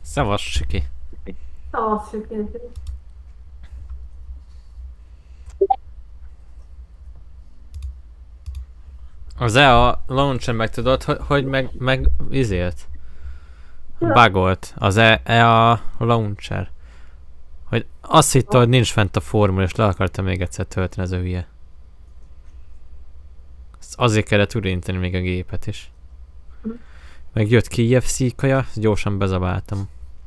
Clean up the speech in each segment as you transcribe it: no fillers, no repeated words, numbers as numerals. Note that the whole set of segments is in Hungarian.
Szavas, Siki. Szavasz, Siki. Az EA launcher meg tudod, hogy meg izélt? Bugolt az EA launcher. Hogy azt hitte, hogy nincs fent a formula, és le akarta még egyszer tölteni az hülye. Azért kellett urinteni még a gépet is. Meg jött Kijev szíkaja, gyorsan bezabáltam.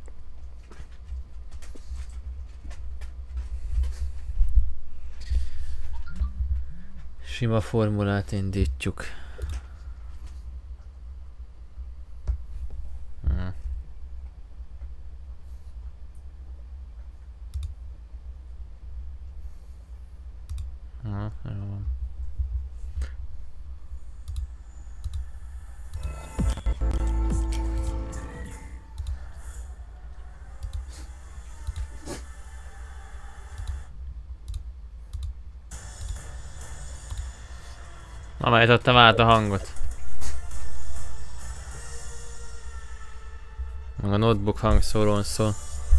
Sima formulát indítjuk. Jó. Amelytettem át a hangot. Meg a notebook hangszórón szól.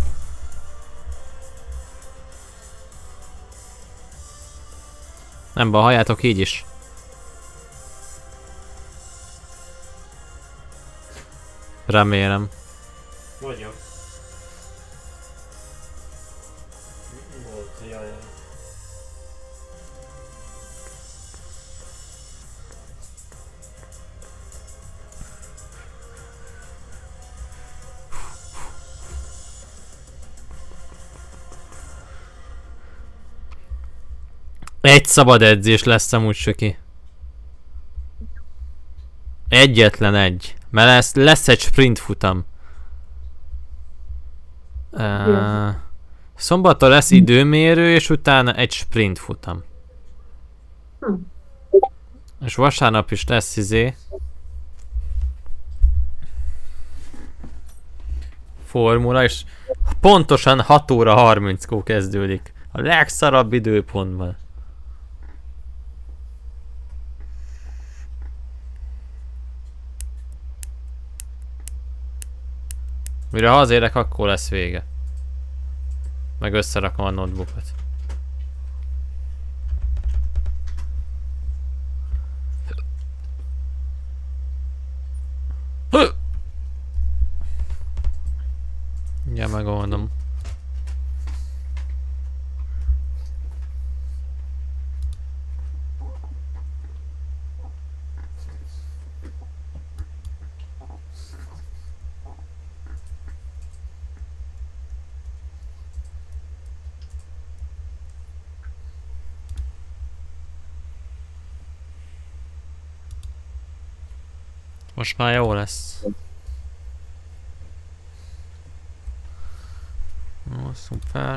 Nem baj, halljátok így is. Remélem. Vagyok. Volt, jaj. Egy szabad edzés lesz amúgy, Söki. Egyetlen egy. Mert lesz egy sprint futam. Szombaton lesz időmérő, és utána egy sprint futam. És vasárnap is lesz formula, és pontosan 6 óra 30-kor kezdődik. A legszarabb időpontban. Mire hazérek, akkor lesz vége. Meg összerakom a notebookot. Ja, megoldom. Most már jó lesz. Ó, szuper.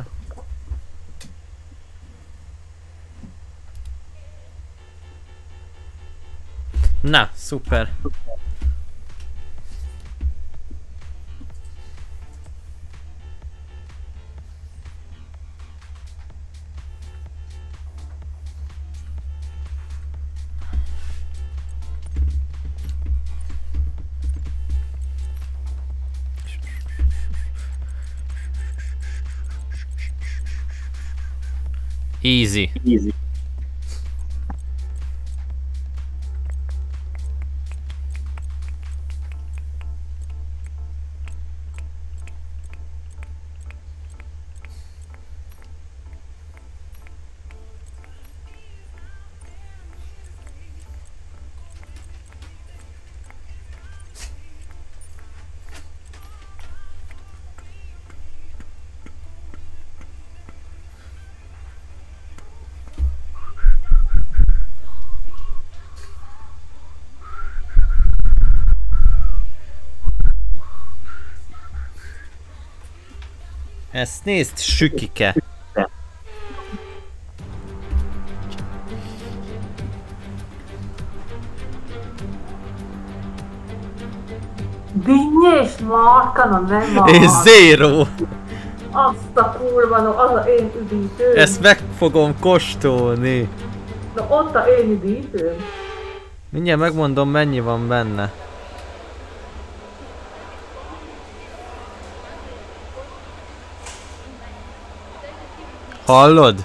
Na, szuper. Easy. Easy. Ezt nézd, Sükike! Dinnyés Markana, nem van! És zero! Azt a kurva, no, az a én üdítőm! Ezt meg fogom kóstolni! Na ott a én üdítőm! Mindjárt megmondom, mennyi van benne. Hallod?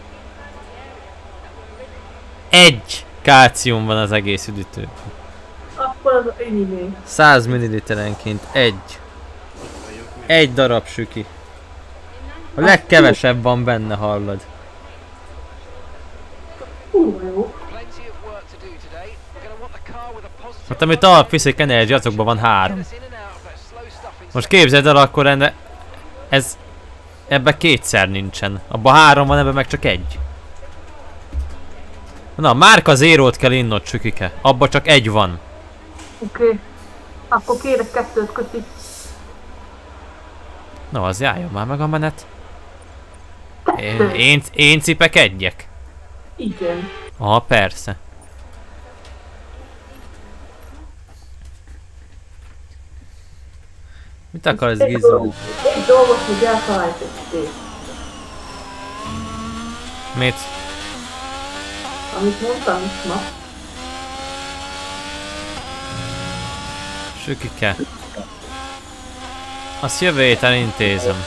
Egy kálcium van az egész üdítőben. Akkor az enyémé. 100 ml-enként egy. Egy darab süki. A legkevesebb van benne, hallod. Jó. Hát amit alapviszik energy, azokban van 3. Most képzeld el, akkor ebbe kétszer nincsen. Abban 3 van, ebben meg csak egy. Na, márka zérót kell innod, sükike. Abba csak egy van. Oké. Akkor kérek 2-t köti. Na, az járjon már meg a menet. Én cipek egyek. Igen. Aha, persze. Mit akar ez Gizmo? Egy dolgot, hogy elfelejtették. Mit? Amit mondtam is ma. Sükike. Azt jövő héten intézem.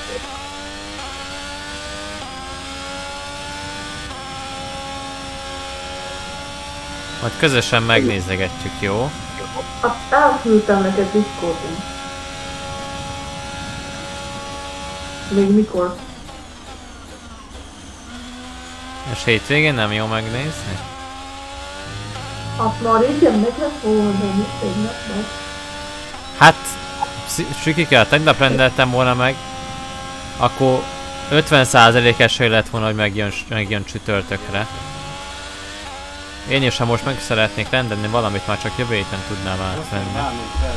Majd közösen megnézegetjük, jó? Azt elküldtem neked Discordon. Még mikor? És hétvégén nem jó megnézni? Azt már régen meg lett volna, de mit tegnap meg. Hát, Sükike, ha tegnap rendeltem volna meg, akkor 50% esély lett volna, hogy megjön csütörtökre. Én is, ha most meg szeretnék rendelni valamit, már csak jövő héten tudnám átvenni.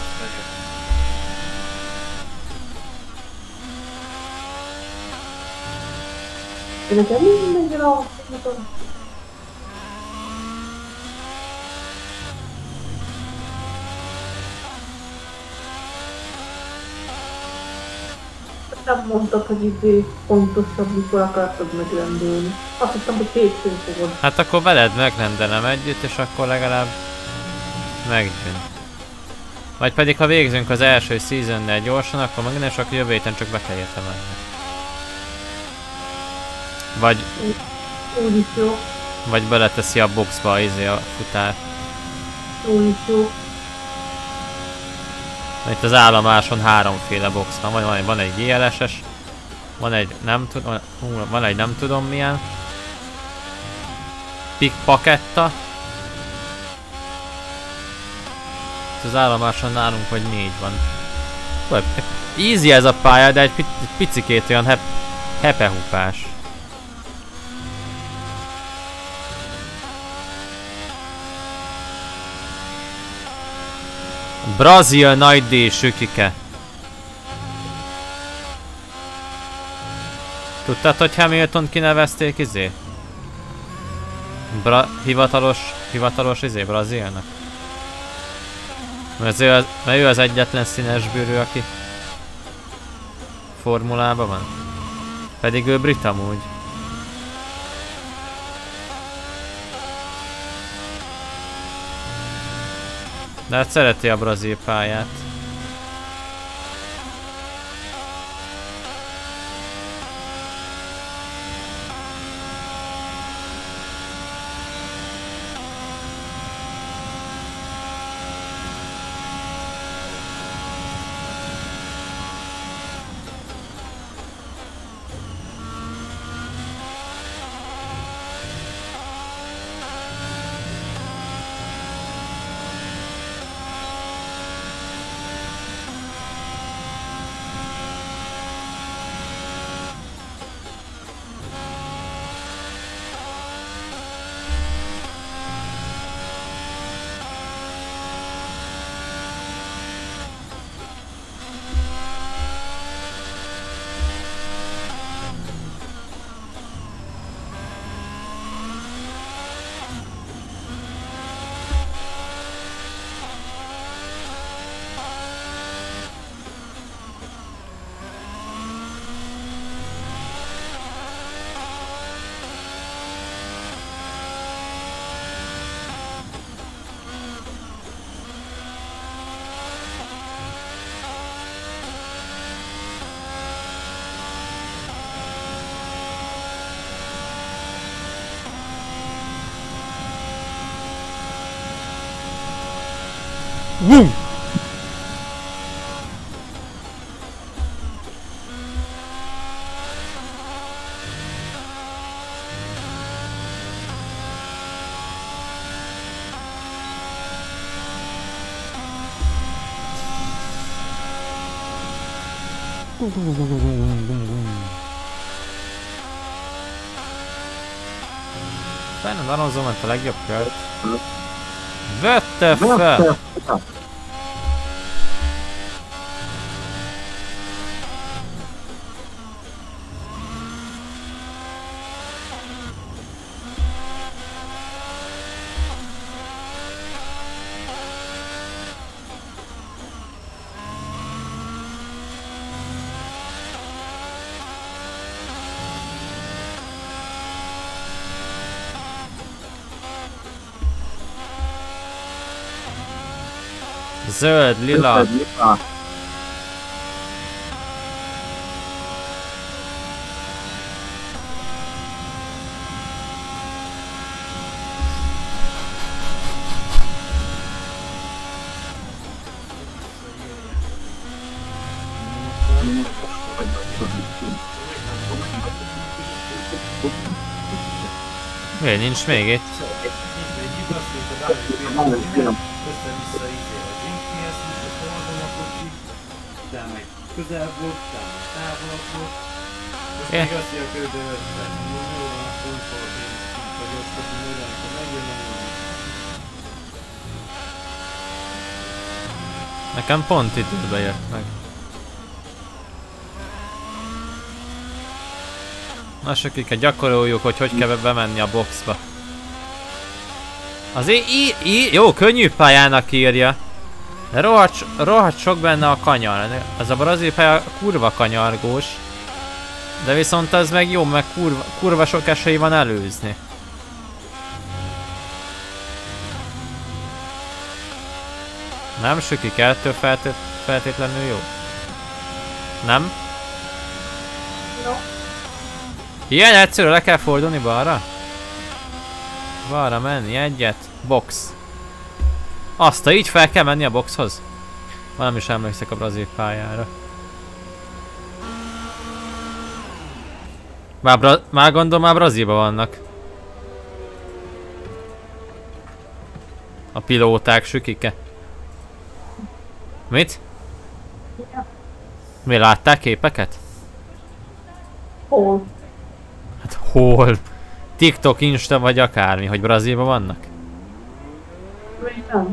Nekem mindenre azt mondom. Nem mondtad, hogy idő pontosabb, mikor akartad megrendelni. Azt hittem, hogy hétfőn fogod. Hát akkor veled megrendelem együtt, és akkor legalább megjön. Vagy pedig ha végzünk az első seasonnel gyorsan, akkor megnézzük, akkor jövő héten csak be kell érte menni. Vagy... Úgyis jó. Vagy beleteszi a boxba a futár. Úgyis jó. Itt az állomáson 3-féle box van. Van egy GLS-es, van egy nem tudom milyen. Pickpocketta. Itt az állomáson nálunk vagy 4 van. Easy ez a pálya, de egy picikét olyan hepehupás. Brazil nagy díj, Sükike. Tudtad, hogy Hamilton kinevezték hivatalos Brazilnak? Mert ő az egyetlen színes bőrű, aki formulában van. Pedig ő brit amúgy. De hát szereti a brazil pályát. Vum! Fernando Alonso ment a legjobb kört. Vette fel! Zöld, lila. Miért nincs még itt? Közel volt, távol volt. Most még azt mondja, hogy ő döntett. Jó van, a fölfort én vagyok, hogy akkor megjön, Nekem pont időbe jött meg. Na sokiket gyakoroljuk, hogy kell bemenni a boxba. Azért jó, könnyű pályának írja. De rohadt sok benne a kanyar. Ez a brazil pálya kurva kanyargós. De viszont ez meg jó, meg kurva sok esély van előzni. Nem süki ettől feltétlenül jó? Nem? No. Ilyen egyszerű, le kell fordulni balra? Balra menni, egyet. Box. Azt, így fel kell menni a boxhoz? Nem is emlékszek a brazil pályára. Már gondolom, már Brazílban vannak. A pilóták, sükike. Mit? Mi, látták képeket? Hol? Hát hol? TikTok, Insta vagy akármi, hogy Brazílban vannak? Még nem.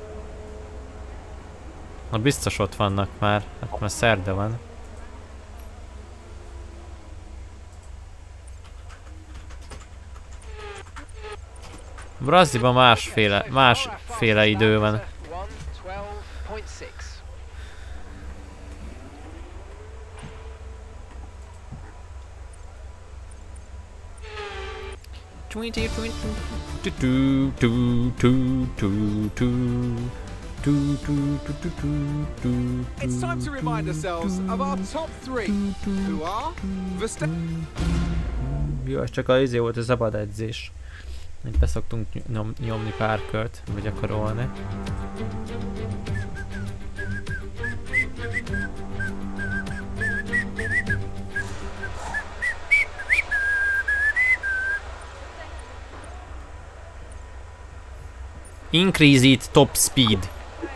Na biztos ott vannak már, hát már szerda van. Brazílban másféle idő van. It's time to remind ourselves of our top three, who are Verstappen. Jó, ez csak az volt a szabad edzés. Itt beszoktunk nyomni pár kört, vagy gyakorolni. Increase it top speed.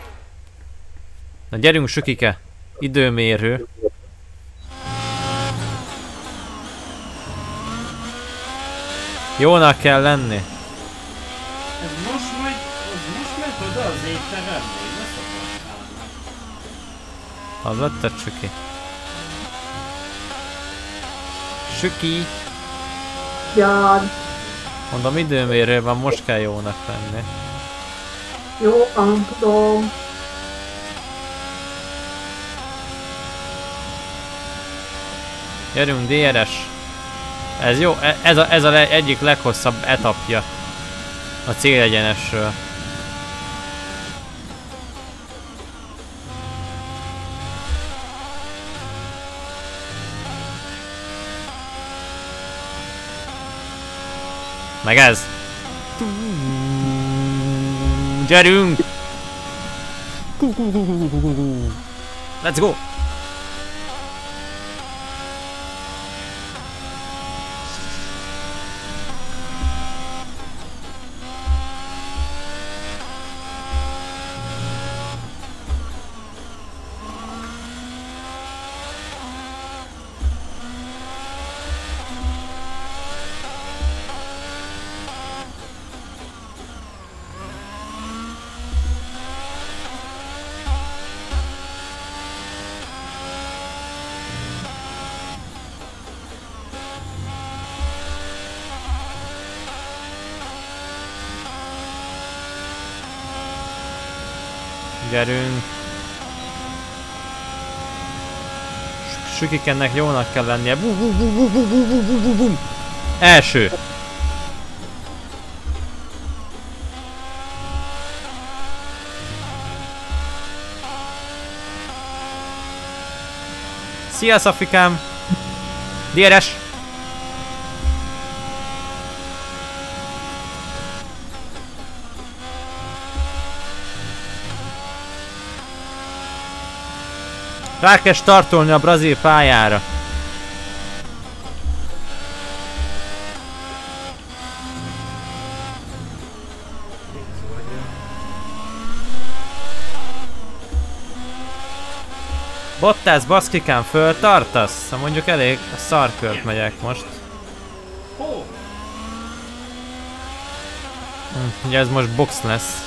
Na gyerünk, sükike! Időmérő. Jónak kell lenni. Ez most megy oda az étterembe, én ne szoktam. Hallottad, süki? Süki! Jár. Mondom, időmérő van, most kell jónak lenni. Jó, nem tudom. Gyerünk, DRS! Ez jó, ez a egyik leghosszabb etapja a célegyenesről. Meg ez! Gyerünk! Let's go! Gyerünk! Sükikennek jónak kell lennie. Bum. Első! Szia Szafikám! DRS! Rá kell startolni a brazil pályára. Bottas, baszkikám, föltartasz? Mondjuk elég a szarkört megyek most. Ugye ez most box lesz.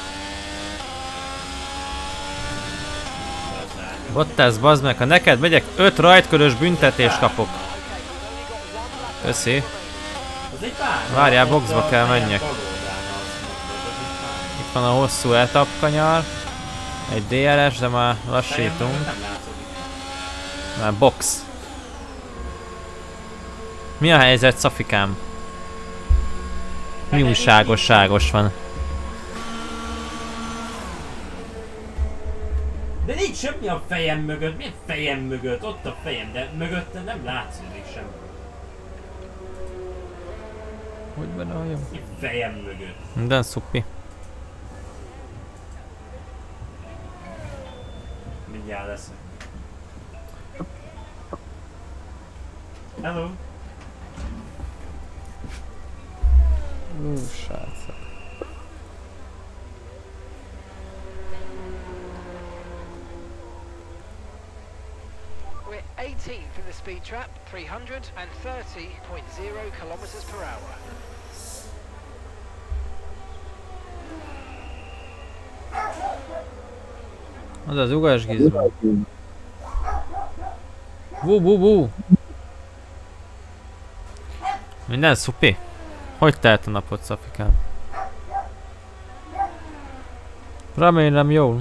Bottas, bazd meg, ha neked megyek 5 rajtkörös büntetést kapok. Köszi. Várjál, boxba kell menjek. Itt van a hosszú etapkanyar. Egy DRS, de már lassítunk. Már box. Mi a helyzet, Szafikám? Mi újságos van? De nincs semmi a fejem mögött, milyen fejem mögött? Ott a fejem, de mögötte nem látszódik sem. Hogy benne a jó? Mi fejem mögött? Minden szupi. Mindjárt leszek. Hello! Srácok. We're 18th in the speed trap, 330.0 kilometers per hour. Az az ugas gizmo. Bú. Minden szupi? Hogy telt a napot, Szafikám? Remélem jól.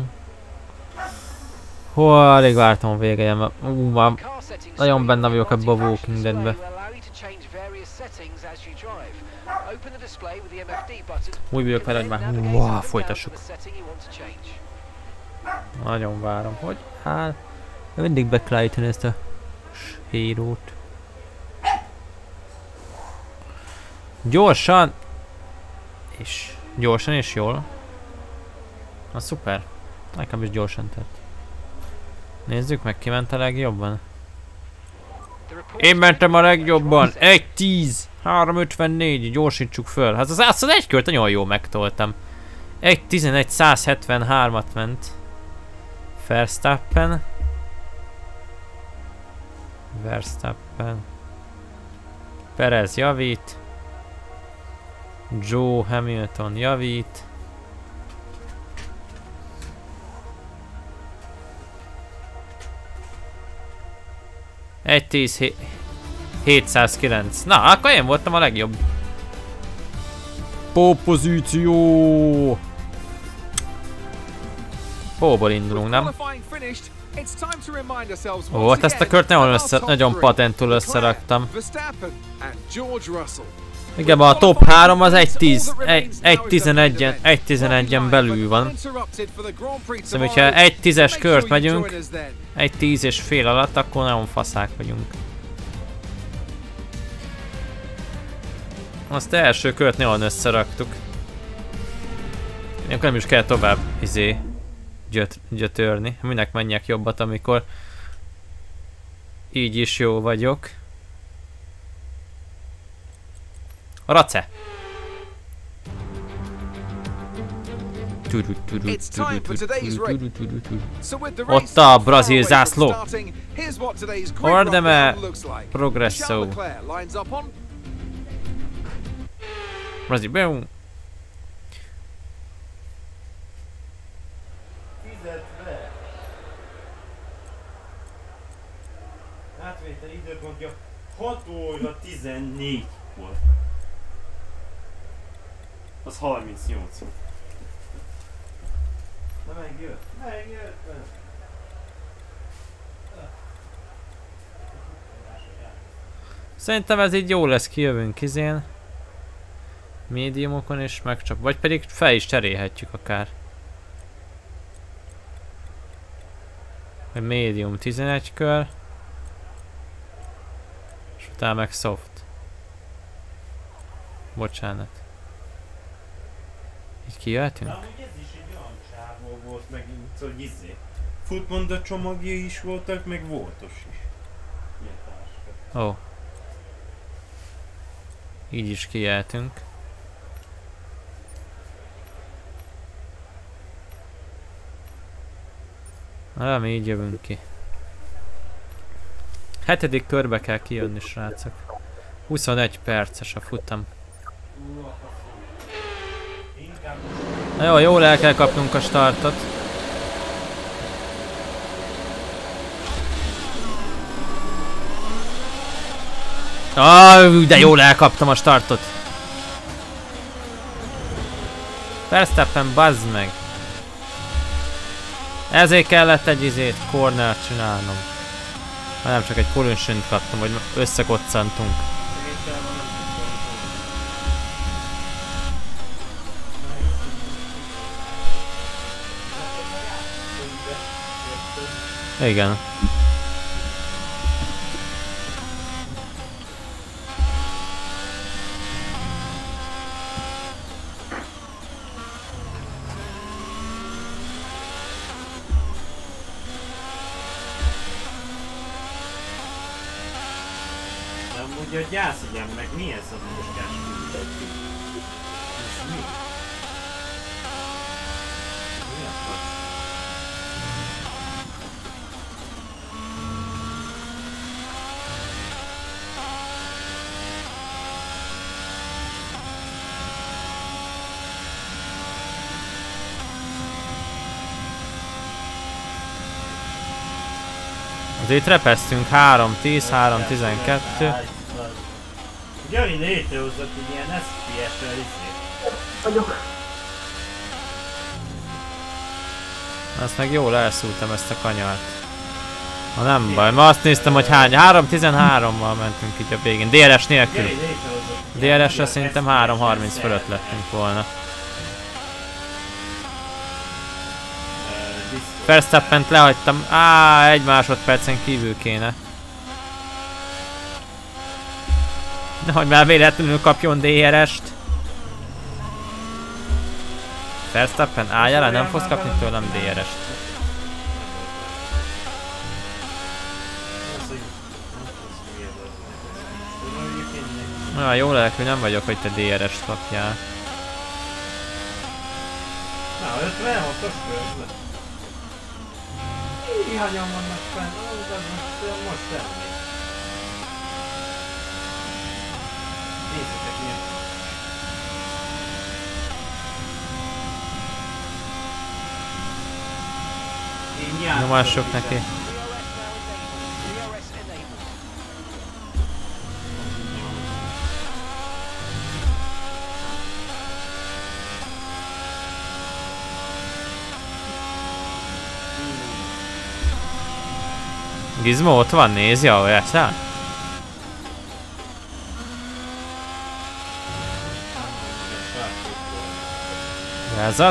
Hú, alig vártam a vége, mert már nagyon benne vagyok ebbe a Walking Deadbe. Úgy vagyok vele, hogy már folytassuk. Nagyon várom, hogy áll. Mindig be kell állítani ezt a hírót. Gyorsan és jól. Na szuper. Nekem is gyorsan tett. Nézzük meg, ki ment a legjobban. Én mentem a legjobban. 1.10. 3.54. Gyorsítsuk föl. Hát az egy kört nagyon jól megtoltam. 1.11. 173-at ment. Verstappen. Perez javít. Joe Hamilton javít. Egy 10 709. Na, akkor én voltam a legjobb. Pópozíció! Póból indulunk, nem? Ó, hát ezt a kört nagyon patentul összeraktam. Igen, a top 3 az 1.11-en belül van. Szóval, hogyha 1.10-es kört megyünk, 1.10 és fél alatt, akkor nagyon faszák vagyunk. Azt első kört nagyon összeraktuk. Akkor nem is kell tovább gyötörni. Minek menjek jobbat, amikor így is jó vagyok. Race! It's time for today's race. So with the Ott race a far brazil away from zászló. starting, here's what today's quick Ordeme run looks like. progresso. Charles Leclerc lines up on Brazil, boom. Fizetve. Átvétel időpontja 6 óra 14 volt. Az 38. Na megjött? Megjött! Szerintem ez így jó lesz, kijövünk izén. Médiumokon is megcsap, vagy pedig fel is cserélhetjük akár. Hogy médium 11 kör. És utána meg soft. Bocsánat. Így kijöhetünk? Na, amúgy ez is egy olyan csávó volt megint, hogy Footmonda csomagjai is voltak, meg voltos is. Ilyen táska. Ó. Így is kijöhetünk. Nem, így jövünk ki. 7. körbe kell kijönni, srácok. 21 perces a futam. Na jó, jól el kell kapnunk a startot. De jól elkaptam a startot. Verstappen, bazd meg. Ezért kellett egy cornert csinálnom. Ha nem csak egy collision-t kaptam, hogy összekoccantunk. Igen. De amúgy a gyászigyen meg milyen szabadosgás küldetjük? És mi? Mi a fasz? Azért repesztünk 3-10, 3-12. Gyari létrehozott egy ilyen SPS-el Vagyok. Azt meg jól elszúrtam ezt a kanyart. Ha nem baj, ma azt néztem, hogy hány. 3-13-mal mentünk így a végén. DRS nélkül. DRS-re szerintem 3-30 fölött lettünk volna. Verstappent lehagytam. Egy másodpercen kívül kéne. Nehogy már véletlenül kapjon DRS-t. Verstappen, álljál le, nem fogsz kapni tőlem DRS-t. Na, jó lelkű, nem vagyok, hogy te DRS-t kapjál. Na, 56-os körbe. Hányan vannak fenn? Most elmegy. Nézzetek milyen. Én jártam. Nyomassuk neki. Gizmo ott van, nézi, ahol játszál? Rázat?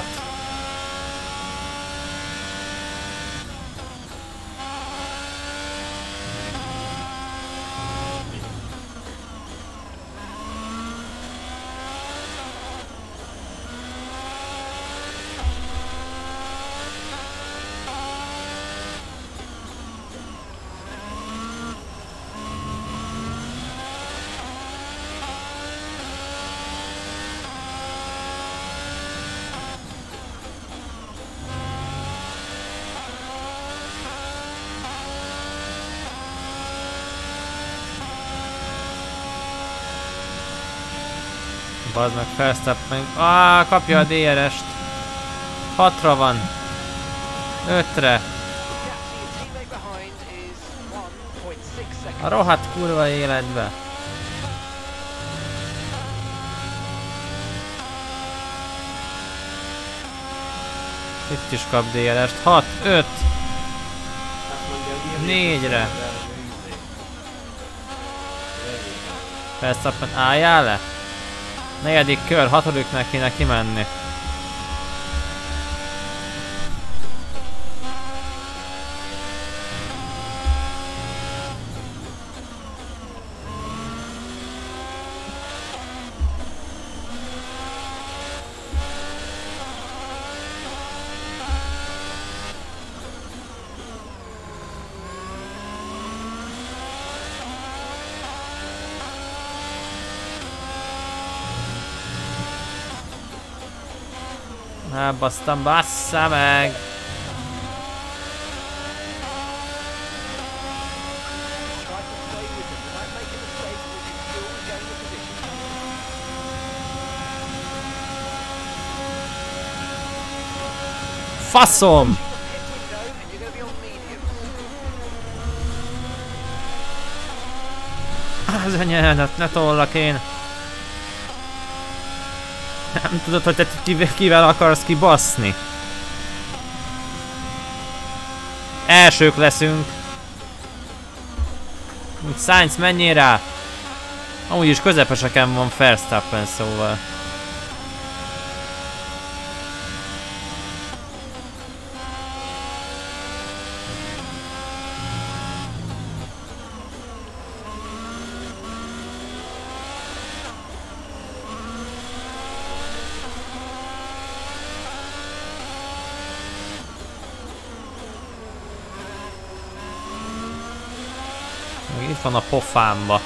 Bazd meg, Verstappen. Kapja a DRS-t. 6-ra van. 5-re. A rohadt kurva életbe. Itt is kap DRS-t. 6, 5, 4-re. Verstappen, álljál le? 4. kör, 6-nek kéne kimenni. Elbasztam, bassza meg! Faszom! Az anyádat, ne tollak én! Nem tudod, hogy te kivel akarsz kibaszni? Elsők leszünk. Sainz, menjél rá! Amúgy is közepeseken van Verstappen, szóval. Itt van a pofámba.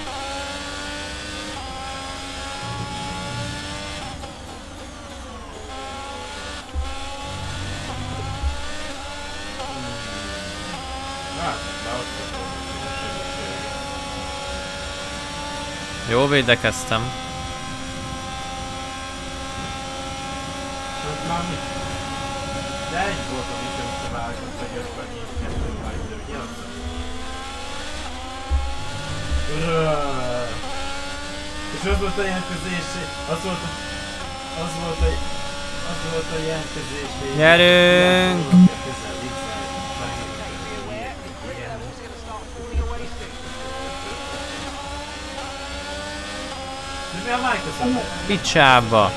Jó védekeztem. De egy volt, amit összevágott, hogy összevágott, ugye? És az volt a jelentkezés, az volt a jelentkezés. Gyerünk! De mi a Microsoft? Picsába!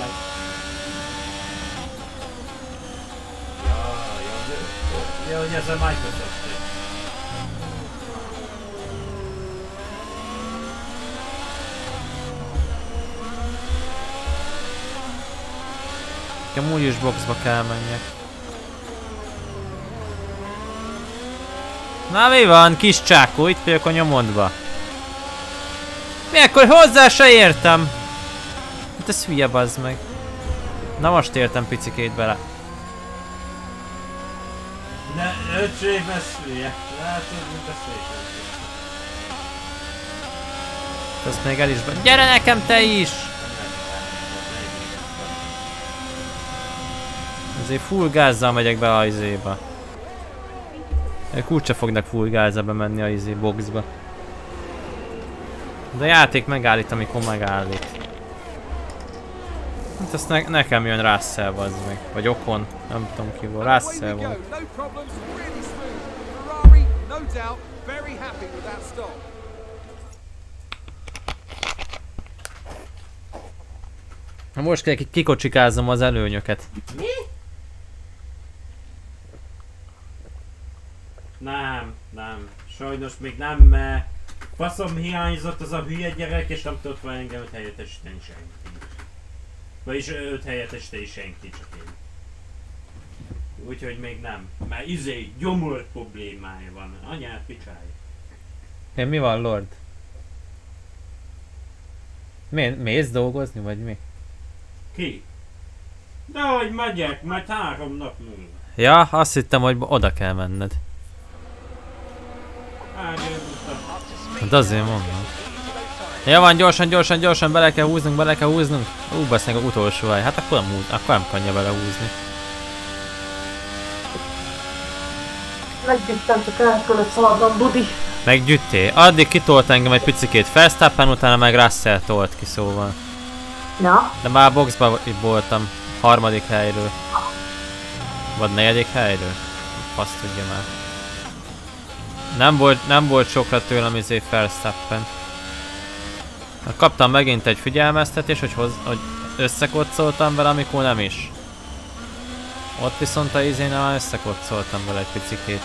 Ja, hogy ez a Microsoft. Amúgy is boxba kell menjek. Na mi van, kis csákó? Itt vagyok a nyomodba. Mi akkor hozzá se értem? Hát ez hülye, bazd meg. Na most értem picikét bele. Ne, öcsém, ez hülye. Látod, mint a szépen. Azt még el is be... Gyere nekem te is! Azért full gázzal megyek be a izéba. Ők úgyse fognak full gázzal bemenni a izé boxba. De a játék megállít, amikor megállít. Hát azt nekem jön Russell, bazd meg. Vagy Ocon, nem tudom ki volt. Russell volt. Most kell kikocsikáznom az előnyöket. Mi? Nem. Sajnos még nem, mert faszom hiányzott az a hülye gyerek, és nem tudott volna engem helyettesíteni senki. Vagyis őt helyettesíteni senki, csak én. Úgyhogy még nem. Mert gyomor problémája van. Anyát picsáj. Mi van, Lord? Mész dolgozni, vagy mi? Ki? Dehogy megyek, majd 3 nap múlva. Ja, azt hittem, hogy oda kell menned. Hát azért mondom. Ja van, gyorsan, bele kell húznunk. Basznek a utolsó hely. Hát akkor nem könnyű bele húzni. Meggyűjtem, csak el kellett szaladnom, Budi. Meggyűjté. Addig kitolt engem egy picikét Verstappen, utána meg Russell tolt ki, szóval. Ja. De már a boxban itt voltam. 3. helyről. Vagy 4. helyről? Azt tudja már. Nem volt sokra tőlem izé Verstappen. Kaptam megint egy figyelmeztetés, hogy összekoccoltam vele, amikor nem is. Ott viszont a izénál már összekoccoltam vele egy picikét.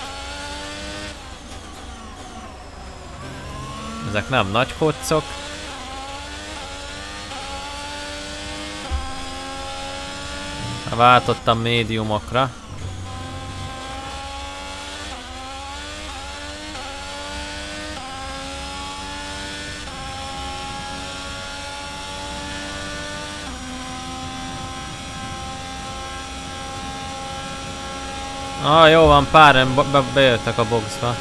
Ezek nem nagy koccok. Váltottam médiumokra. Jó van, páran bejöttek a boxba.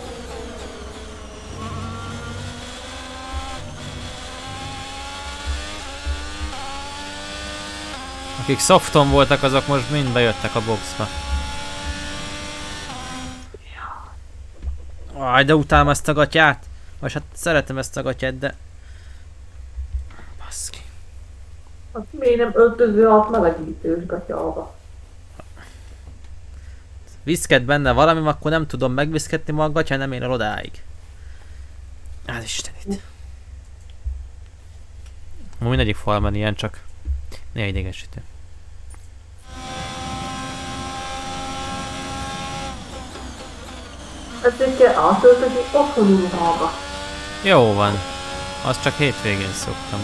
Akik softon voltak, azok most mind bejöttek a boxba. De utálom ezt a gatyát. Vagy hát szeretem ezt a gatyát, de... Baszki. Hát miért nem öltöző alatt melegítős gatyába? Viszket benne valami, akkor nem tudom megviszketni, ma a gatya nem ér el odáig. Hát Istenit. Mindegyik falban ilyen, csak néha idegesítő. Ezért kell átöltözni otthoni ruhába. Jó van. Azt csak hétvégén szoktam.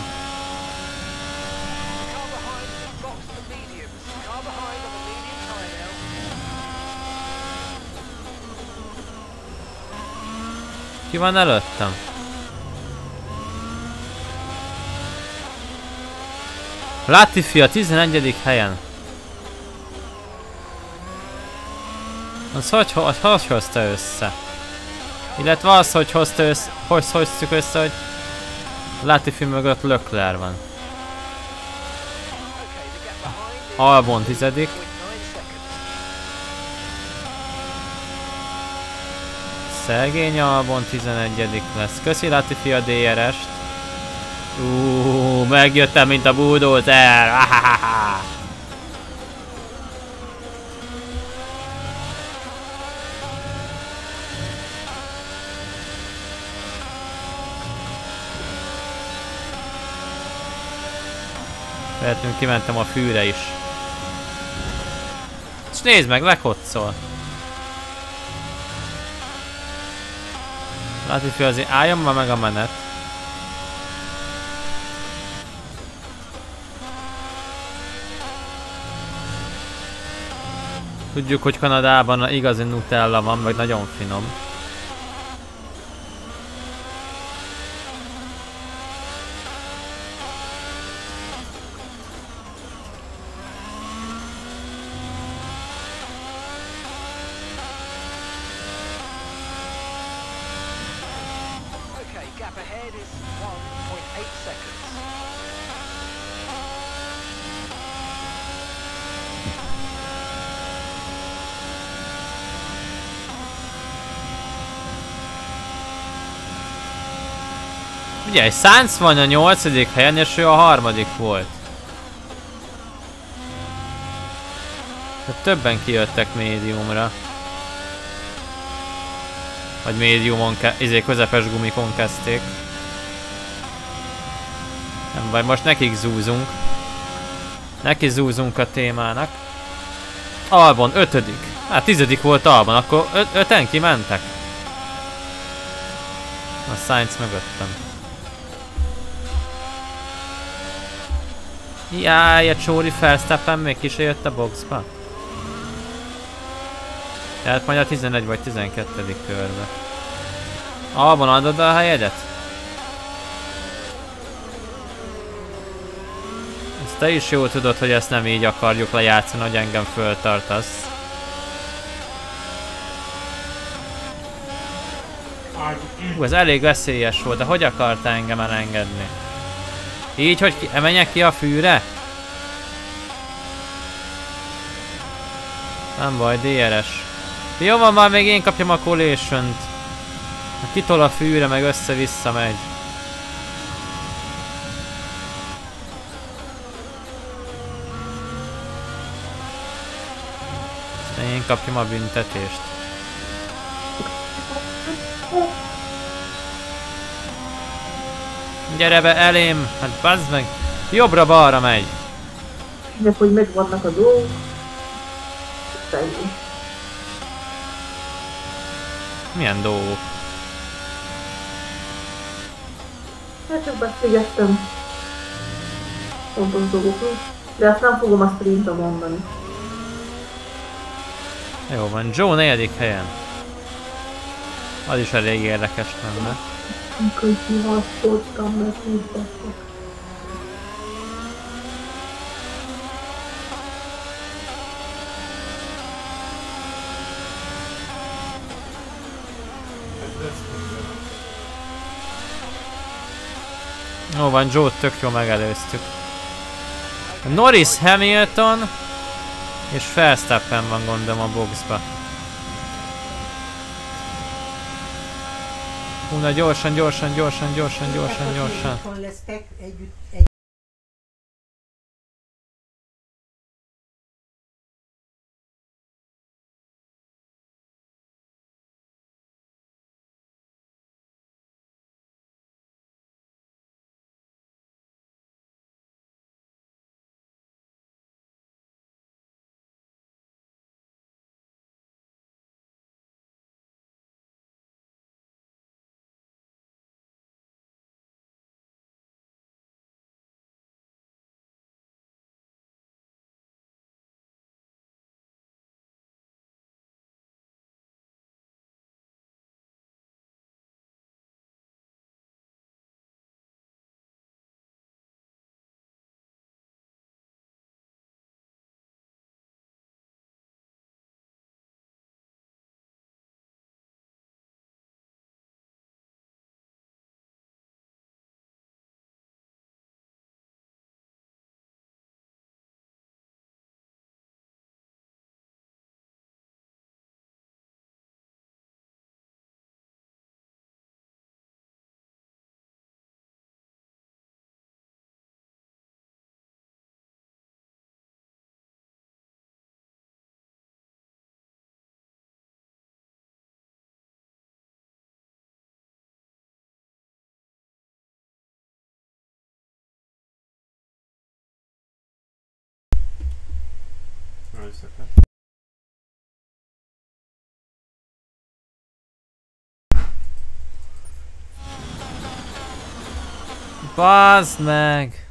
Ki van előttem? Latifi a 11. helyen. Az hogy hozta össze? Illetve az, hogy hozta össze, hogy hoztuk össze, hogy Latifi mögött Leclerc van. Albon 10. Szegény Albon 11. lesz. Köszi Latifi a DRS-t. Megjöttem, mint a bulldozer. Lehetünk, kimentem a fűre is. És nézd meg, lekocol. Latifi azért álljon már meg a menet. Tudjuk, hogy Kanadában a igazi Nutella van, meg nagyon finom. Gap ahead is 1.8 seconds. Ugye, Sainz van a 8. helyen, és ő a 3. volt. De többen kijöttek médiumra. Vagy médiumon, közepes gumikon kezdték. Nem baj, most nekik zúzunk. Neki zúzunk a témának. Albon 5. Hát 10. volt Albon, akkor 5-en kimentek. A Sainz mögöttem. Jaj, a csóri Verstappen még ki se jött a boxba. Tehát majd a 11 vagy 12. körbe. Albon adod a helyedet? Ezt te is jól tudod, hogy ezt nem így akarjuk lejátszani, hogy engem föltartasz. Ez elég veszélyes volt, de hogy akarta engem elengedni? Így, hogy menjek ki a fűre? Nem baj, DRS. Jó van, már még én kapjam a collation-t. Kitol a fűre, meg össze-vissza megy. Aztán én kapjam a büntetést. Gyere be elém! Hát bazd meg! Jobbra-balra megy! Meg, hogy megvannak a dolgok. Ennyi. Milyen dolgok? Hát csak beszélgettem. Fontos dolgokról. De ezt nem fogom a streamre mondani. Jó van, Joe 4. helyen. Az is elég érdekes lenne. Amikor kihasztottam, mert úgy beszélek. Jó van, Joe-t tök jól megelőztük. Norris, Hamilton és Verstappen van gondom a boxba. Húna, gyorsan. lesztek együtt Bazd meg!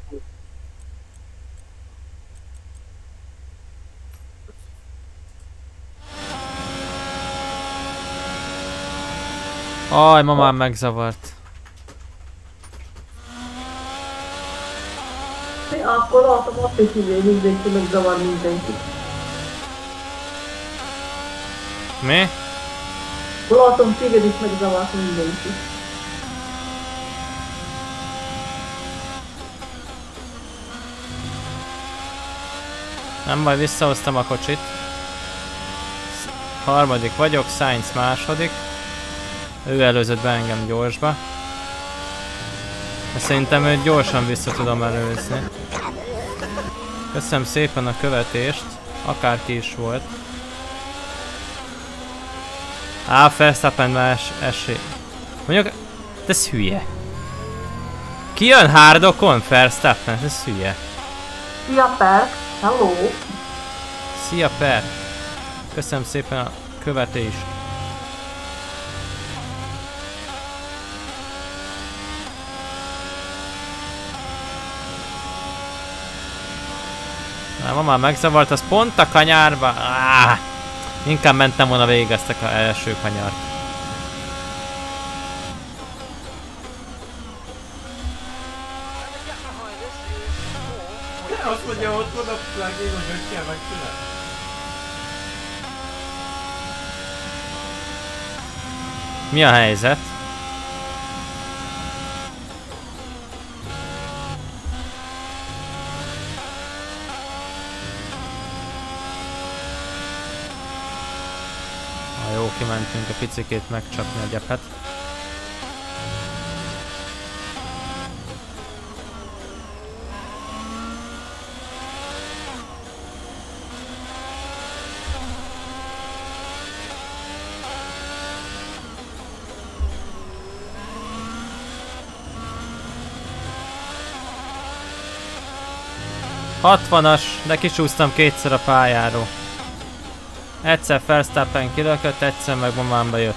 Aj, ma már megzavart. Akkor látom azt is mindenki megzavar mindenkit. Mi? Látom téged is megzavart mindenki. Nem baj, visszahoztam a kocsit. Harmadik vagyok, Sainz második. Ő előzött be engem gyorsba. De szerintem őt gyorsan vissza tudom előzni. Köszönöm szépen a követést, akárki is volt. Verstappen már esély. Mondjuk, ez hülye. Ki jön hardokon? Verstappen, ez hülye. Szia Perk! Hello! Szia Per! Köszönöm szépen a követést. Ma már megzavart, az pont a kanyárba. Inkább mentem volna végig ezt az első kanyart. Azt mondja, ott van a plugin, hogy kell megcsinálni. Mi a helyzet? Jó, kimentünk a picikét megcsapni a gyepet. Hatvanas, de kicsúsztam kétszer a pályáról. Egyszer Verstappen kilökött, egyszer meg Mománba jött.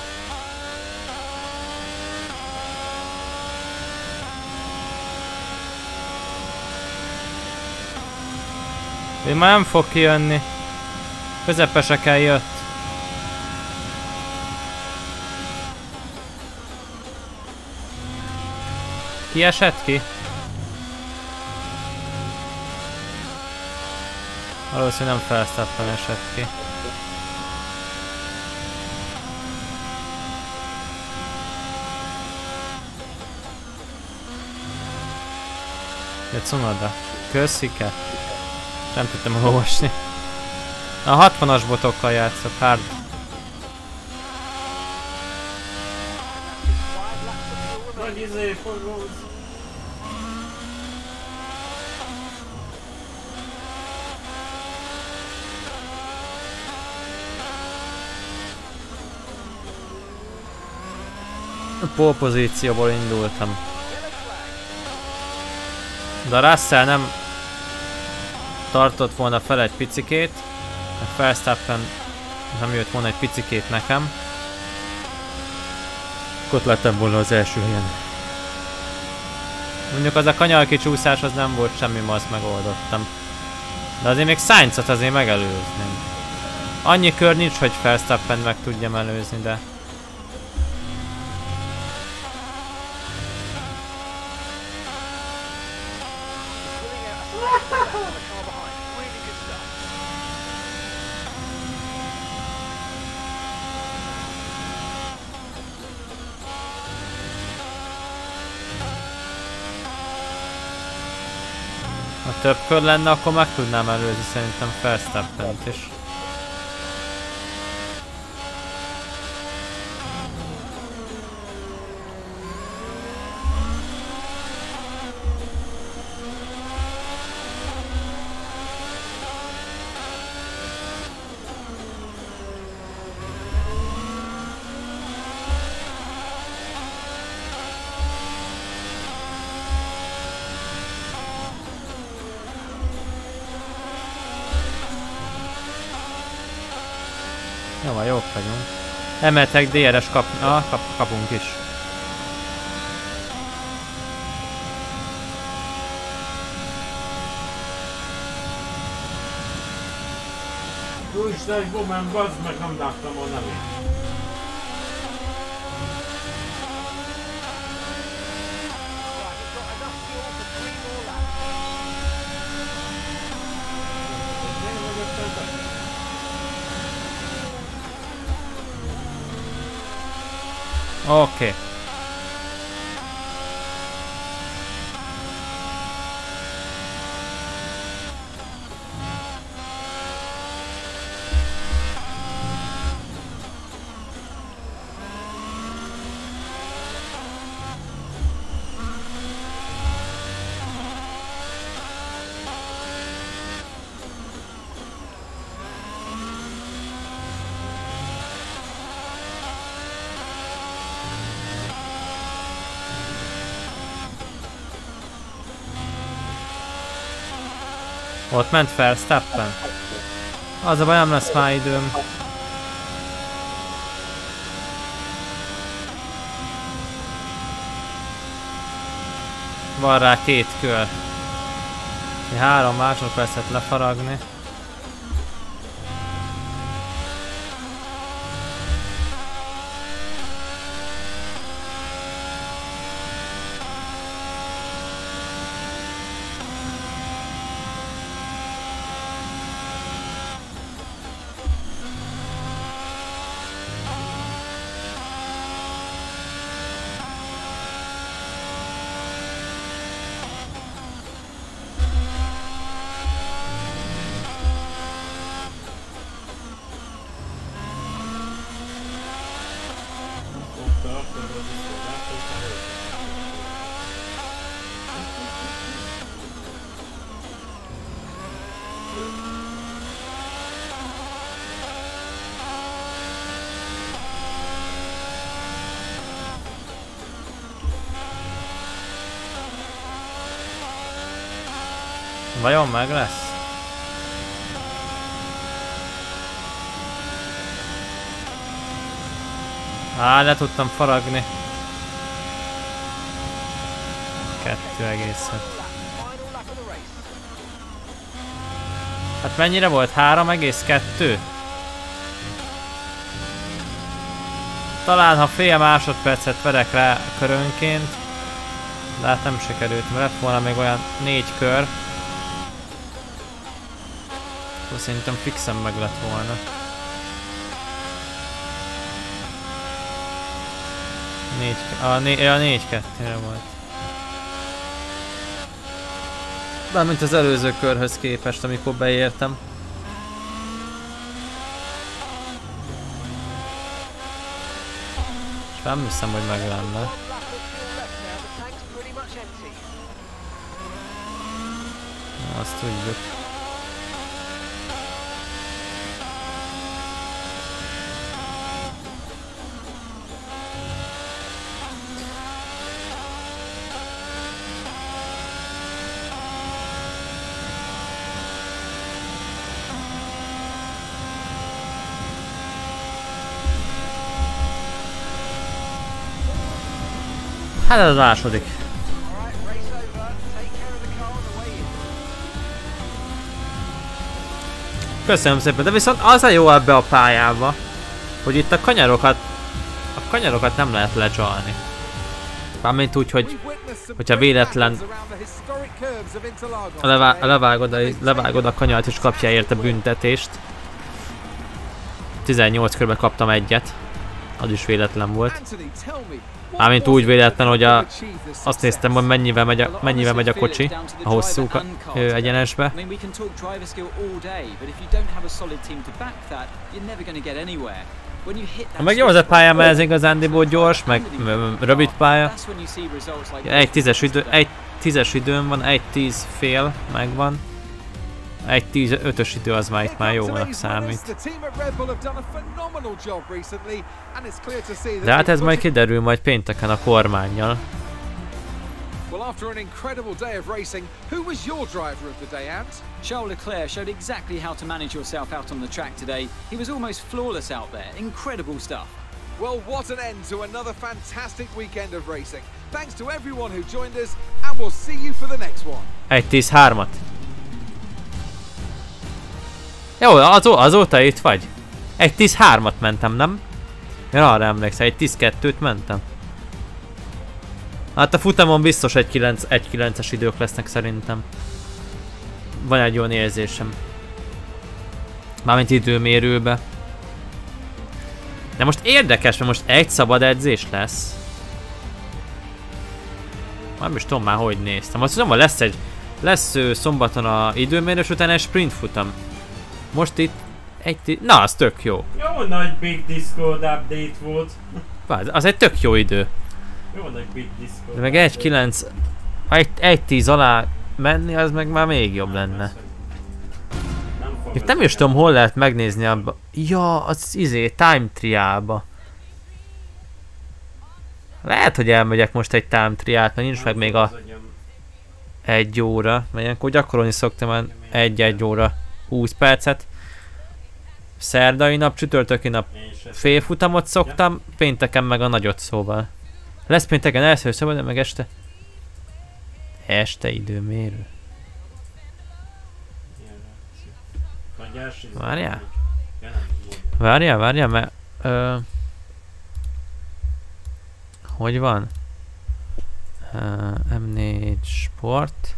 Ő már nem fog kijönni. Közepeseken jött. Ki esett ki? Valószínűleg nem Verstappen esett ki. Ja, Cunoda. Köszike. Nem tudtam olvasni. A 60-as botokkal játszok, hard. Nagy izé, forróz. Pole pozícióból indultam. De a Russell nem tartott volna fel egy picikét, a Verstappen nem jött volna egy picikét nekem, akkor ott lettem volna az első helyen. Mondjuk az a kanyarkicsúszás az nem volt semmi, ma azt megoldottam. De azért még Sainzot azért megelőzném. Annyi kör nincs, hogy Verstappen meg tudjam előzni, de... Ha több kör lenne, akkor meg tudnám előzni szerintem Verstappent is. Jó, jók vagyunk. Emeltek DRS kapunk is. Úristen, Bowman, bazd meg, nem láttam a nevét. Oké. Ott ment Verstappen. Az a baj, nem lesz már időm. Van rá 2 kör. 3 másodpercet lefaragni. tartod a diszkódát, Vajon meg lesz? Le tudtam faragni. 2,5. Hát mennyire volt? 3,2? Talán ha fél másodpercet verek rá körönként, de hát nem sikerült, mert lett volna még olyan 4 kör. Akkor szerintem fixen meg lett volna. 4-2-re volt. Bármint az előző körhöz képest, amikor beértem. És nem hiszem, hogy meg lenne. Azt tudjuk. Hát ez a második. Köszönöm szépen, de viszont az a jó ebbe a pályába, hogy itt a kanyarokat nem lehet lecsalni. Mármint úgy, hogy hogyha véletlen levágod a kanyart és kapja érte büntetést. 18 körben kaptam egyet, az is véletlen volt. Mármint úgy véletlen, hogy azt néztem, hogy mennyivel megy a kocsi a hosszú egyenesbe. Meg jó az a pálya, mert ez igazándiból gyors, meg rövid pálya. Egy 10-es időm van, 1:10 fél megvan. 1:15-ös idő az már itt már jónak számít. De hát ez majd kiderül majd pénteken a kormánnyal. Well, after an incredible day of racing, who was your driver of the day, Ant? Charles Leclerc showed exactly how to manage yourself out on the track today. He was almost flawless out there. Incredible stuff. Well, what an end to another fantastic weekend of racing. Thanks to everyone who joined us, and we'll see you for the next one. 1:13-at. Jó, azóta itt vagy. 1:13-at mentem, nem? Én arra emlékszem, 1:12-t mentem. Hát a futamon biztos 1:9-es idők lesznek szerintem. Van egy olyan érzésem. Mármint időmérőbe. De most érdekes, mert most egy szabad edzés lesz. Nem is tudom már, hogy néztem. Azt tudom, hogy lesz szombaton a időmérős után egy sprint futam. Most itt na, az tök jó. Jó nagy Big Discord update volt. Az egy tök jó idő. Jó nagy Big Discord. De meg 1:9, 1:10 alá menni, az meg már még jobb lenne. Itt nem is tudom, hol lehet megnézni abba. Ja, az time triába. Lehet, hogy elmegyek most egy time triát, mert nincs meg még a 1 óra. Mert ilyenkor gyakorolni szoktam 1 óra 20 percet. Szerdai nap, csütörtöki nap félfutamot szoktam, pénteken meg a nagyot, szóval. Lesz pénteken első szabad, de meg este. Este időmérő. Várjál, mert... hogy van? M4 Sport.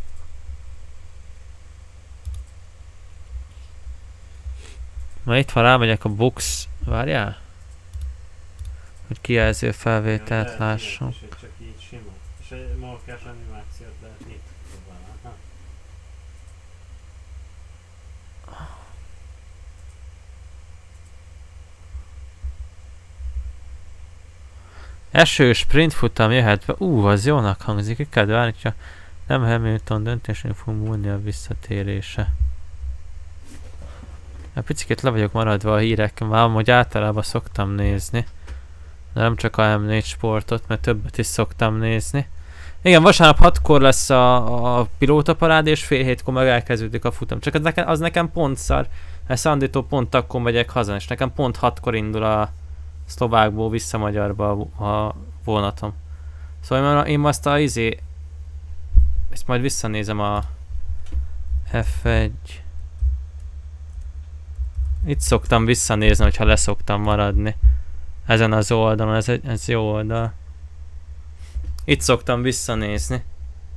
Na itt van, rámegyek a box. Várjál? Hogy kijelző felvételt lássam. Csak így sima. És egy markás animációt lehet itt próbálni. Eső sprint futam jöhet be. Az jónak hangzik. Ki kell várni, ha nem Hamilton döntésén fog múlni a visszatérése. Egy picit le vagyok maradva a híreken, már amúgy általában szoktam nézni. De nem csak a M4 sportot, mert többet is szoktam nézni. Igen, vasárnap 6-kor lesz a pilótaparád, és fél 7-kor meg elkezdődik a futam. Csak az nekem pont szar, mert Szanditól pont akkor megyek haza, és nekem pont 6-kor indul a szlovákból vissza magyarba a vonatom. Szóval én azt ezt majd visszanézem a F1. Itt szoktam visszanézni, hogyha leszoktam maradni. Ezen az oldalon, ez jó oldal. Itt szoktam visszanézni.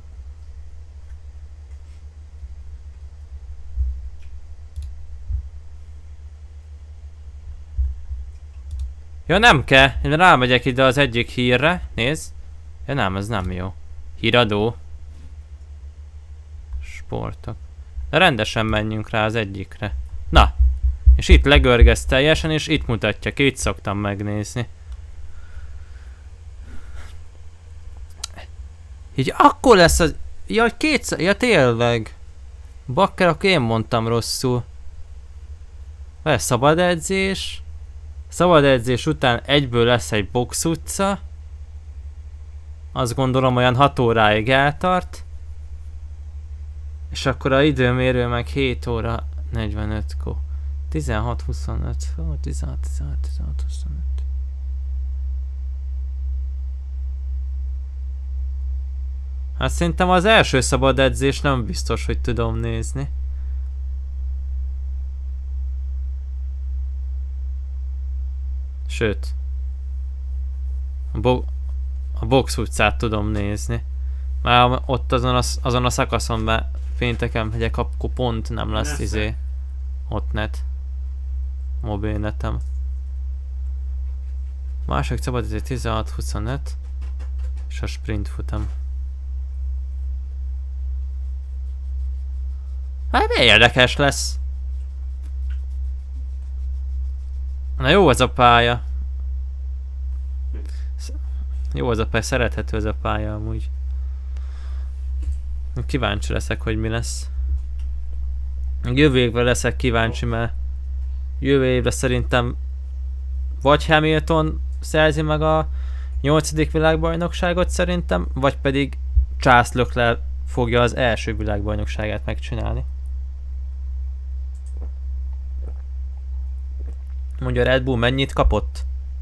Ja, nem kell. Én rámegyek ide az egyik hírre. Nézd. Ja nem, ez nem jó. Híradó. Sportok. De rendesen menjünk rá az egyikre. Na. És itt legörgez teljesen, és itt mutatja ki. Itt szoktam megnézni. Így akkor lesz az... Ja, kétszer... Ja, tényleg. Bakker, akkor én mondtam rosszul. Lesz szabad edzés. Szabad edzés után egyből lesz egy box utca. Azt gondolom olyan 6 óráig eltart. És akkor a időmérő meg 7 óra 45-kor. 16-25. 16-25. Hát szerintem az első szabad edzés nem biztos, hogy tudom nézni. Sőt. A box utcát tudom nézni. Már ott azon a szakaszon pénteken megyek, akkor pont nem lesz ott net. Mobilnetem. Másik szabad edzés 16-25. És a sprint futam. Hát érdekes lesz. Na jó az a pálya. Jó az a pálya, szerethető az a pálya amúgy. Kíváncsi leszek, hogy mi lesz. Jövő évre leszek kíváncsi, mert jövő évre szerintem vagy Hamilton szerzi meg a 8. világbajnokságot szerintem, vagy pedig Charles Leclerc fogja az első világbajnokságát megcsinálni. Mondja, Red Bull mennyit kapott?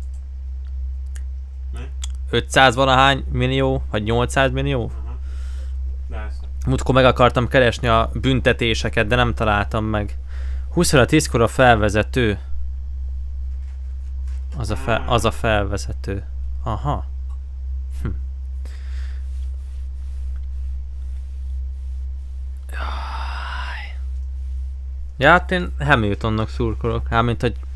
500 valahány millió, vagy 800 millió? Múltkor meg akartam keresni a büntetéseket, de nem találtam meg. 20-10-kor a felvezető. Az a felvezető. Aha. Ja, hát én Hamiltonnak szurkolok. Hát, mint hogy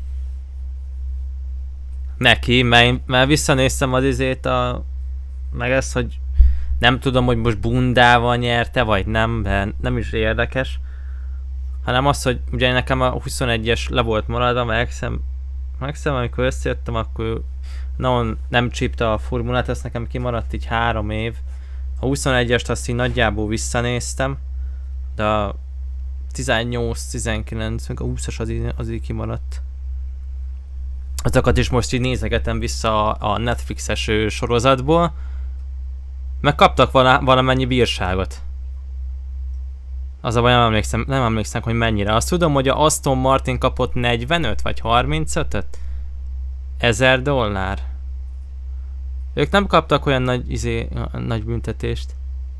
neki, mert visszanéztem az meg ezt, hogy nem tudom, hogy most bundával nyerte, vagy nem, de nem is érdekes. Hanem az, hogy ugye nekem a 21-es le volt maradva, megszem, amikor összejöttem, akkor nem csípte a formulát, ezt nekem kimaradt így 3 év. A 21-est azt így nagyjából visszanéztem, de a 18-19, a 20-as az így kimaradt. Azokat is most így nézegetem vissza a Netflixes sorozatból. Meg kaptak valamennyi bírságot. Az a baj, nem emlékszem, hogy mennyire. Azt tudom, hogy a Aston Martin kapott 45 vagy 35-öt? $1000. Ők nem kaptak olyan nagy büntetést.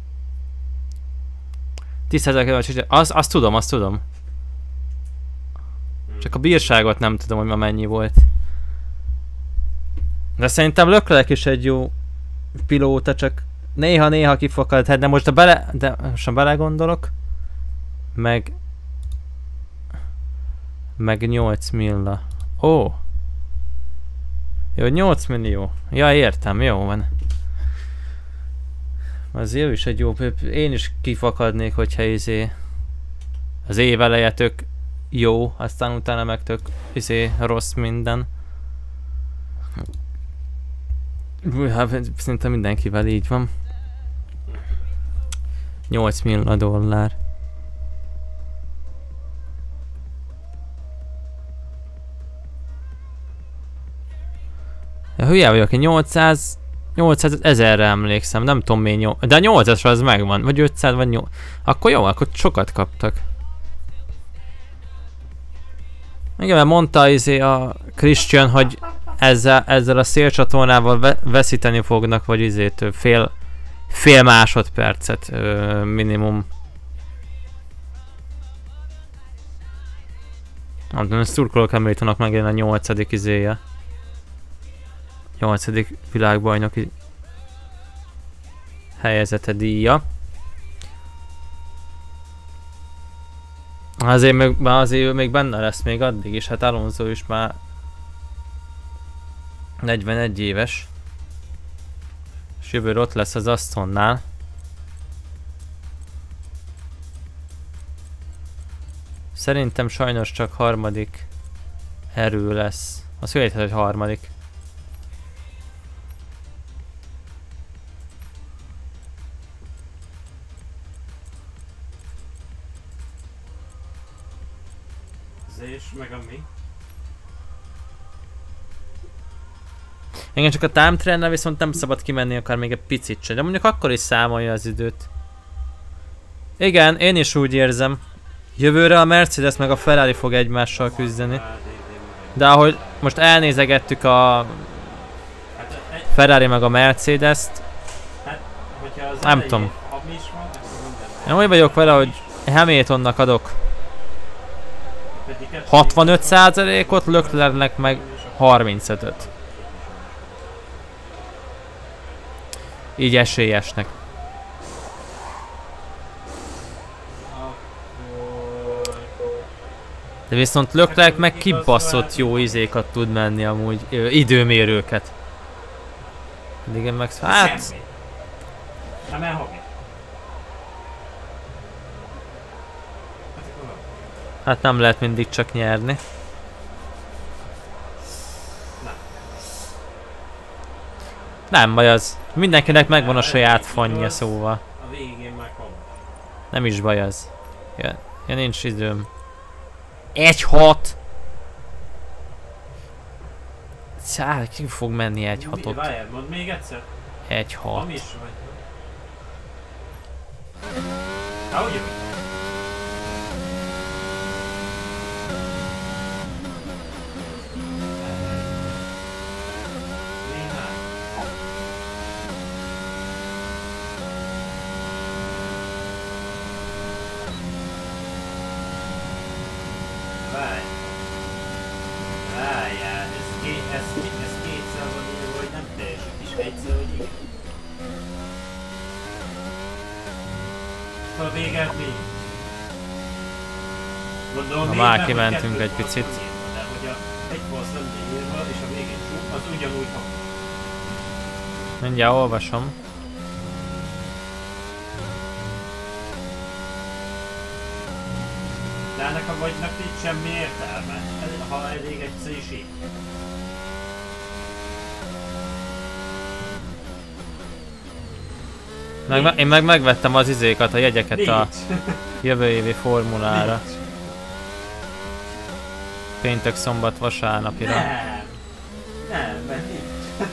10.000 azt tudom. Csak a bírságot nem tudom, hogy ma mennyi volt. De szerintem Leclerc is egy jó pilóta, csak néha kifakad, de most most belegondolok, meg 8 milla. Ó! Jó, 8 millió. Ja, értem, jó van. Az jó is egy jó, én is kifakadnék, hogyha az év eleje tök jó, aztán utána meg tök rossz minden. Hát szinte mindenkivel így van. 8 millió dollár. Ja, hülye vagyok, én 800 1000-re emlékszem, nem tudom mi 8, de a 800-ra az megvan, vagy 500 vagy 8. Akkor jó, akkor sokat kaptak. Igen, mert mondta a Christian, hogy ezzel a szélcsatornával veszíteni fognak, vagy fél másodpercet minimum. Nem tudom, szurkolók Hamiltonnak megjön a 8. izéje. 8. világbajnoki helyezete díja. Azért még benne lesz még addig is, hát Alonso is már 41 éves. És jövőre ott lesz az Astonnál. Szerintem sajnos csak harmadik erő lesz. Az jöjjhet, hogy harmadik. És meg a mi? Igen, csak a time train-nel viszont nem szabad kimenni akár még egy picit sem, de mondjuk akkor is számolja az időt. Igen, én is úgy érzem. Jövőre a Mercedes meg a Ferrari fog egymással küzdeni. De ahogy most elnézegettük a Ferrari meg a Mercedes-t, nem tudom. Én úgy vagyok vele, hogy Hamiltonnak adok 65%-ot, Leclercnek meg 35-öt. Így esélyesnek. De viszont Leclerc meg kibaszott jó izékat tud menni amúgy, időmérőket. Igen, meg hát... Hát nem lehet mindig csak nyerni. Nem baj az. Mindenkinek megvan a saját fanja, szóval. Nem is baj az. Ja, nincs időm. 1-6! Szá, ki fog menni 1-6-ot? Várjál, mondd még egyszer. 1-6. Hamis vagy. Ahogy jövök? Ha már kimentünk egy picit. De hogy egy fasz lenne írva, és a végén csúk, az ugyanúgy hang. Mindjárt olvasom. De ennek a vagynak nincs semmi értelme, ha elég egyszerűség. Én meg megvettem az izékat, a jegyeket a jövő évi formulára. Péntek, szombat, vasárnapira. Nem, mert nincs.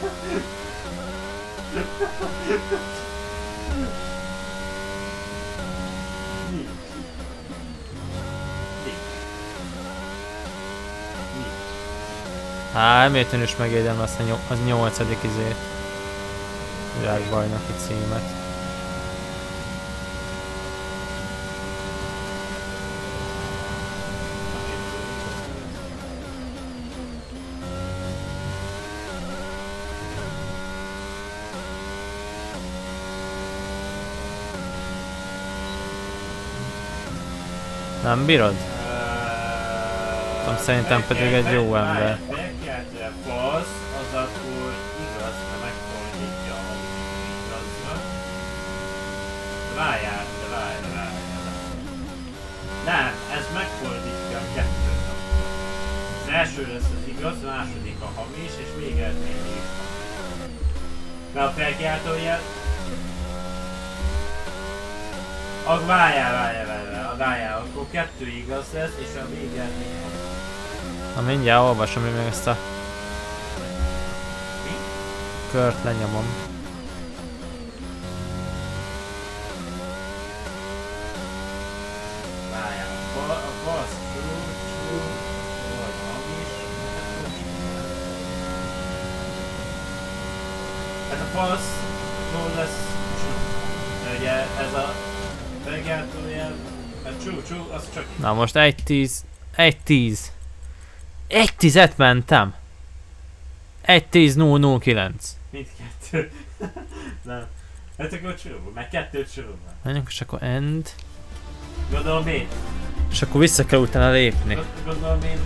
Hamilton is megérdemli azt a 8. izét. Világbajnoki címet. Nem bírod? Szerintem pedig egy jó ember. Fasz, az akkor igaz, ha megfordítja a igazra. Várjál. Nem, ez megfordítja a kettőt. Az első lesz az igaz, a második a hamis, és még eltérni is. Mert a felkiáltójel... Várjál, akkor 2 igaz lesz, és a vége még van. Na mindjárt olvasom én meg ezt a... kört lenyomom. Várjál, a fasz, vagy hamis. Hát a fasz, lesz true. Ugye ez a felkiáltójel, a true, az csak... Na most 1-10. 1-10-et mentem. 1-10-0-0-9. Mindkettő. Nem. Hát akkor true, meg 2 true van. Menjünk, és akkor end. Gondolom én. És akkor vissza kell utána lépni. Gondolom én,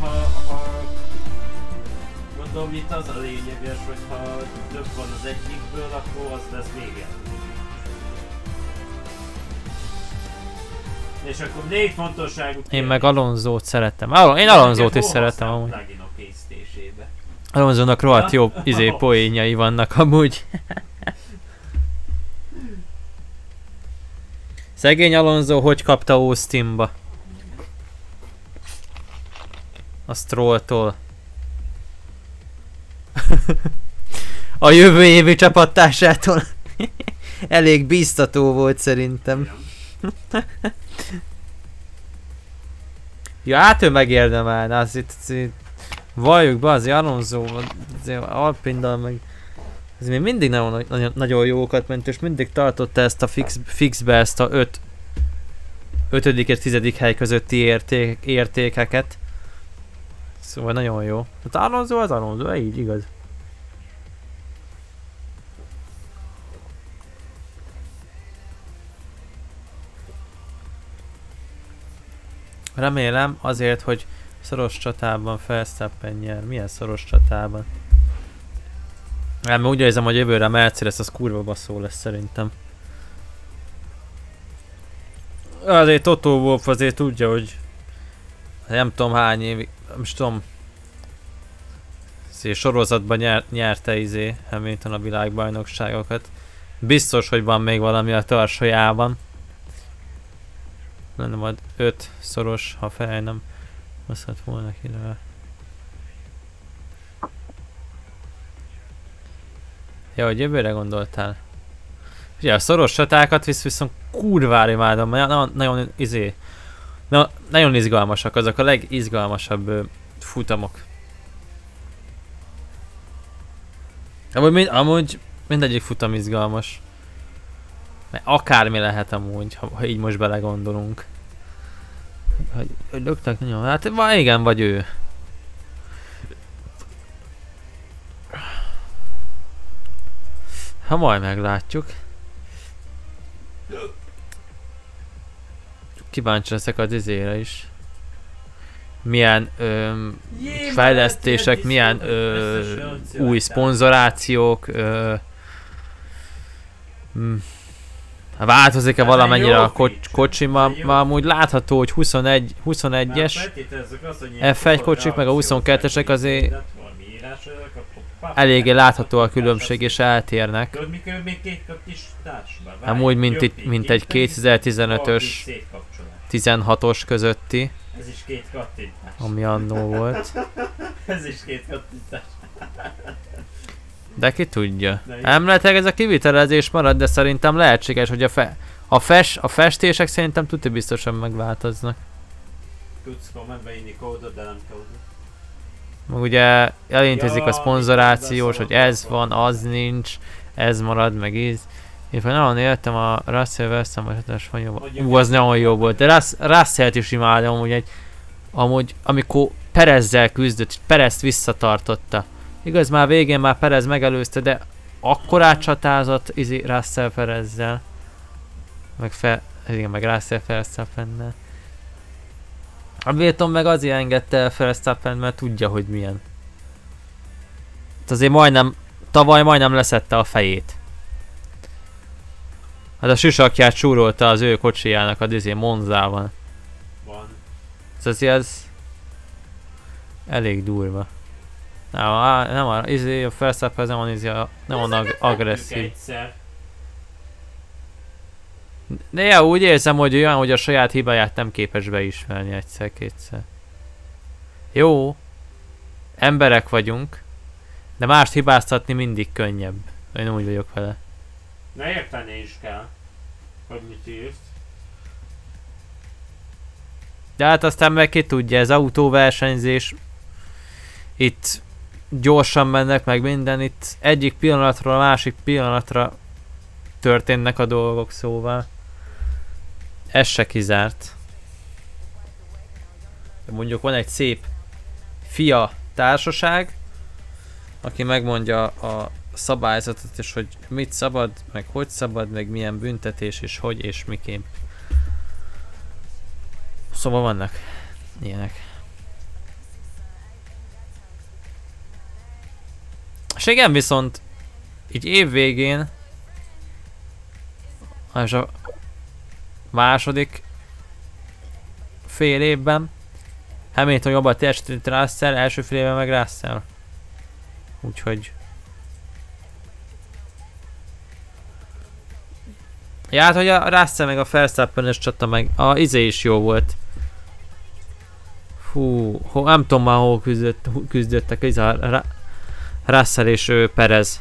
gondolom itt az a lényeges, hogy ha több van az egyikből, akkor az lesz vége. És akkor 4 fontosságú kérdés. Én meg Alonzót szeretem. Én Alonzót is szeretem amúgy. Pluginok készítésébe. Alonzónak rohadt jó poénjai vannak amúgy. Szegény Alonso hogy kapta Austinba? A Strolltól. A jövő évi csapattársától. Elég bíztató volt szerintem. Ja, hát ő megérdemelne, az itt valljuk be, azért Alonso, azért Alpindal meg ez még mindig nagyon jókat ment, és mindig tartotta ezt a fixbe ezt a 5. és 10. hely közötti értékeket. Szóval nagyon jó. Hát Alonso az Alonso, így igaz. Remélem azért, hogy szoros csatában Verstappen nyer. Milyen szoros csatában? Nem, úgy érzem, hogy jövőre a Mercedes az kurva baszó lesz szerintem. Azért Toto Wolff azért tudja, hogy nem tudom hány évig, nem tudom. Sorozatban nyerte Hamilton a világbajnokságokat. Biztos, hogy van még valami a tarsajában. Lenne majd 5 szoros, ha fel nem hozhat volna ki rá. Ja, hogy jövőre gondoltál? Ugye a szoros csatákat viszont kurvára imádom, nagyon nagyon izgalmasak, azok a legizgalmasabb futamok. Amúgy mindegyik futam izgalmas. Mert akármi lehet amúgy, ha így most belegondolunk. Hogy löktek nagyon, hát igen, vagy ő. Ha majd meglátjuk. Kíváncsi leszek az izére is. Milyen fejlesztések, milyen új szponzorációk. Változik-e valamennyire a kocsi? Ma amúgy látható, hogy 21-es F1 kocsik, meg a 22-esek azért eléggé látható a különbség és eltérnek. Amúgy mint egy 2015-ös 16-os közötti. Ez is 2 kattintás. Ami annó volt. Ez is 2 kattintás. De ki tudja. Emletileg ez a kivitelezés marad, de szerintem lehetséges, hogy a festések szerintem tuti biztosan megváltoznak. Tudsz kommentbe írni kódot, de nem kódot. Meg ugye elintézik a szponzorációs, hogy ez van, az nincs, ez marad, meg íz. Én nagyon éltem a Russell Verstappen vagy az nagyon jó volt, de Russellt is imádom, hogy amúgy amikor Perezzel küzdött, Perezt visszatartotta. Igaz, már végén már Perez megelőzte, de akkorát csatázott Russell Perezzel. Meg Russell Verstappennel. A Hamilton meg azért engedte el Verstappen, mert tudja, hogy milyen. Azért tavaly majdnem leszette a fejét. Hát a sisakját súrolta az ő kocsijának a Monzában. Van. Ez elég durva. Nem a Verstappen nem olyan agresszív. Egyszer. De ja, úgy érzem, hogy olyan, hogy a saját hibáját nem képes beismerni egyszer-kétszer. Jó. Emberek vagyunk. De mást hibáztatni mindig könnyebb. Én úgy vagyok vele. Ne érteni is kell, hogy mit írsz. De hát aztán meg ki tudja, ez autóversenyzés. Itt gyorsan mennek meg minden, itt egyik pillanatról a másik pillanatra történnek a dolgok, szóval ez se kizárt. De mondjuk van egy szép fia társaság, aki megmondja a szabályzatot, és hogy mit szabad, meg milyen büntetés, és hogy és miképp. Szóval vannak ilyenek. És igen, viszont így év végén és a második fél évben Hamilton jobban teljesített Russell, első fél évben meg Russell. Úgyhogy ja, hát hogy a Russell meg a Verstappen-es csata meg a izé is jó volt. Hú, nem tudom már hol küzdöttek ez a Russell és Perez.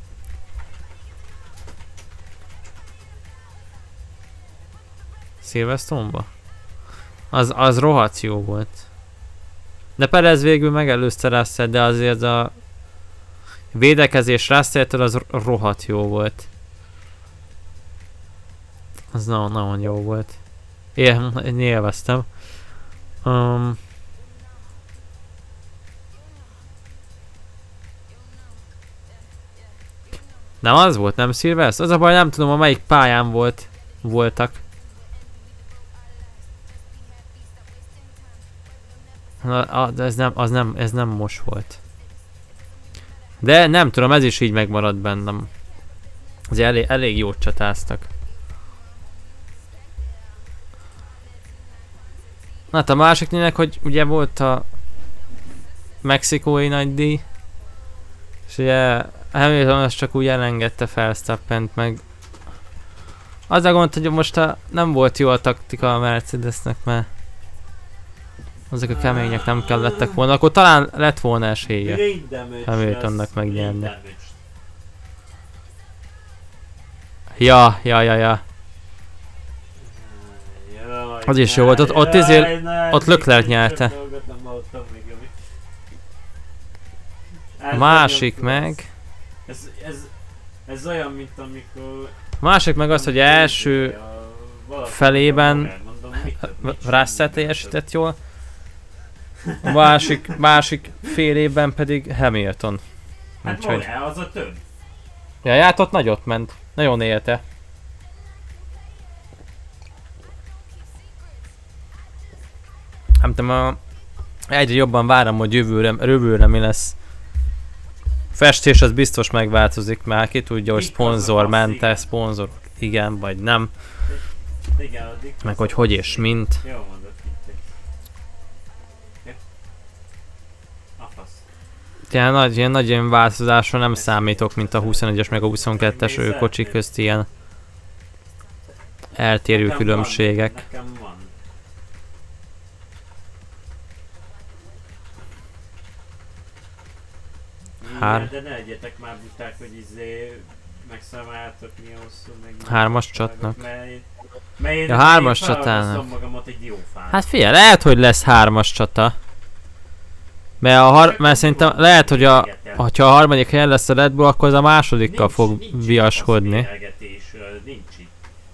Silverstone-ba? Az rohadt jó volt. De Perez végül megelőzte Russell, de azért a védekezés Russell-től az rohadt jó volt. Az nagyon jó volt. Én élveztem. Nem az volt, nem Silverstone? Az a baj, nem tudom, a melyik pályán voltak. De ez nem most volt. De nem tudom, ez is így megmaradt bennem. Azért elég jót csatáztak. Hát a másik lényeg, hogy ugye volt a mexikói nagydíj, és ugye Hamilton az csak úgy elengedte Verstappent, meg az a gond, hogy most nem volt jó a taktika a Mercedesnek, mert azok a kemények nem kellettek volna, akkor talán lett volna esélye Hamiltonnak megnyerni. Ja. Az is jó volt, ott Leclerc nyerte. A másik meg... Ez olyan, mint amikor... A másik meg az, hogy első felében Russell teljesített jól. A másik fél évben pedig Hamilton. Hát az a több. Ja, hát ott nagyot ment. Nagyon élte. Nem tudom, egyre jobban várom, hogy jövőre mi lesz. Festés az biztos megváltozik, mert ki tudja, hogy szponzor ment-e, szponzor igen vagy nem. Meg hogy és mint. Ilyen nagy változásra nem számítok, mint a 21-es meg a 22-es kocsik közt ilyen eltérő különbségek. Nekem van. De ne legyetek már buták, hogy megszámoljátok mi hosszú, meg... 3-as csatnak. Mert ja, 3-as csatának. Hát figyelj, lehet, hogy lesz 3-as csata. Mert szerintem lehet, hogy ha a harmadik helyen lesz a Red Bull, akkor az a másodikkal fog viaskodni. Nincs itt.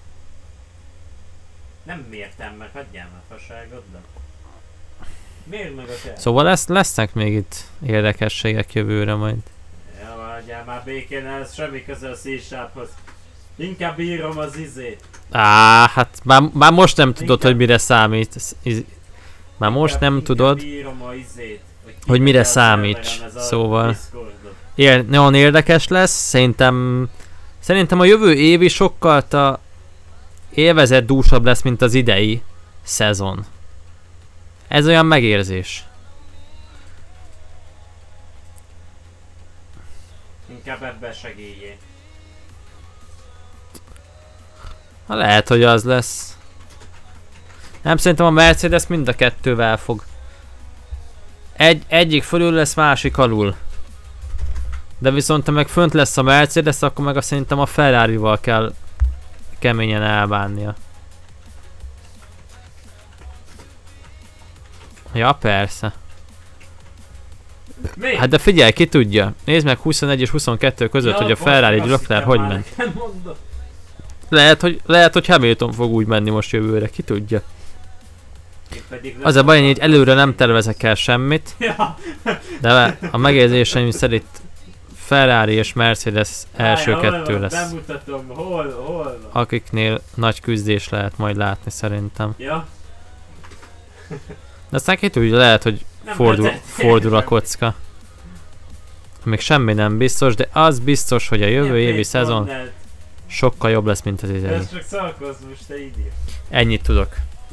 Nem mértem meg, hagyjál már fasságodnak. Miért meg a te? Szóval lesznek még itt érdekességek jövőre majd. Ja, hagyjál már békén, ez semmi köze a színsáphoz. Inkább írom az izét. Hát már most nem tudod, hogy mire számít. Már most nem tudod, hogy mire számíts. Szóval nagyon érdekes lesz. Szerintem a jövő évi sokkal élvezetdúsabb lesz, mint az idei szezon. Ez olyan megérzés. Inkább ebben segíjé. Lehet, hogy az lesz. Nem, szerintem a Mercedes mind a kettővel fog. Egyik fölül lesz, másik alul. De viszont ha meg fönt lesz a Mercedes, akkor meg szerintem a Ferrari-val kell keményen elbánnia. Ja, persze. Mi? Hát de figyelj, ki tudja. Nézd meg 21 és 22 között, hogy a Ferrari egy Leclerc hogy ment. Lehet, hogy Hamilton fog úgy menni most jövőre, ki tudja. Az a baj, hogy előre nem tervezek el semmit. De a megérzéseim szerint Ferrari és Mercedes első kettő lesz. Bemutatom, hol. Akiknél nagy küzdés lehet majd látni szerintem. Ja. De aztán ki tudja, lehet, hogy fordul a kocka. Még semmi nem biztos, de az biztos, hogy a jövő évi szezon sokkal jobb lesz, mint az idei. Ez csak szarkozmus, te idiot. Ennyit tudok.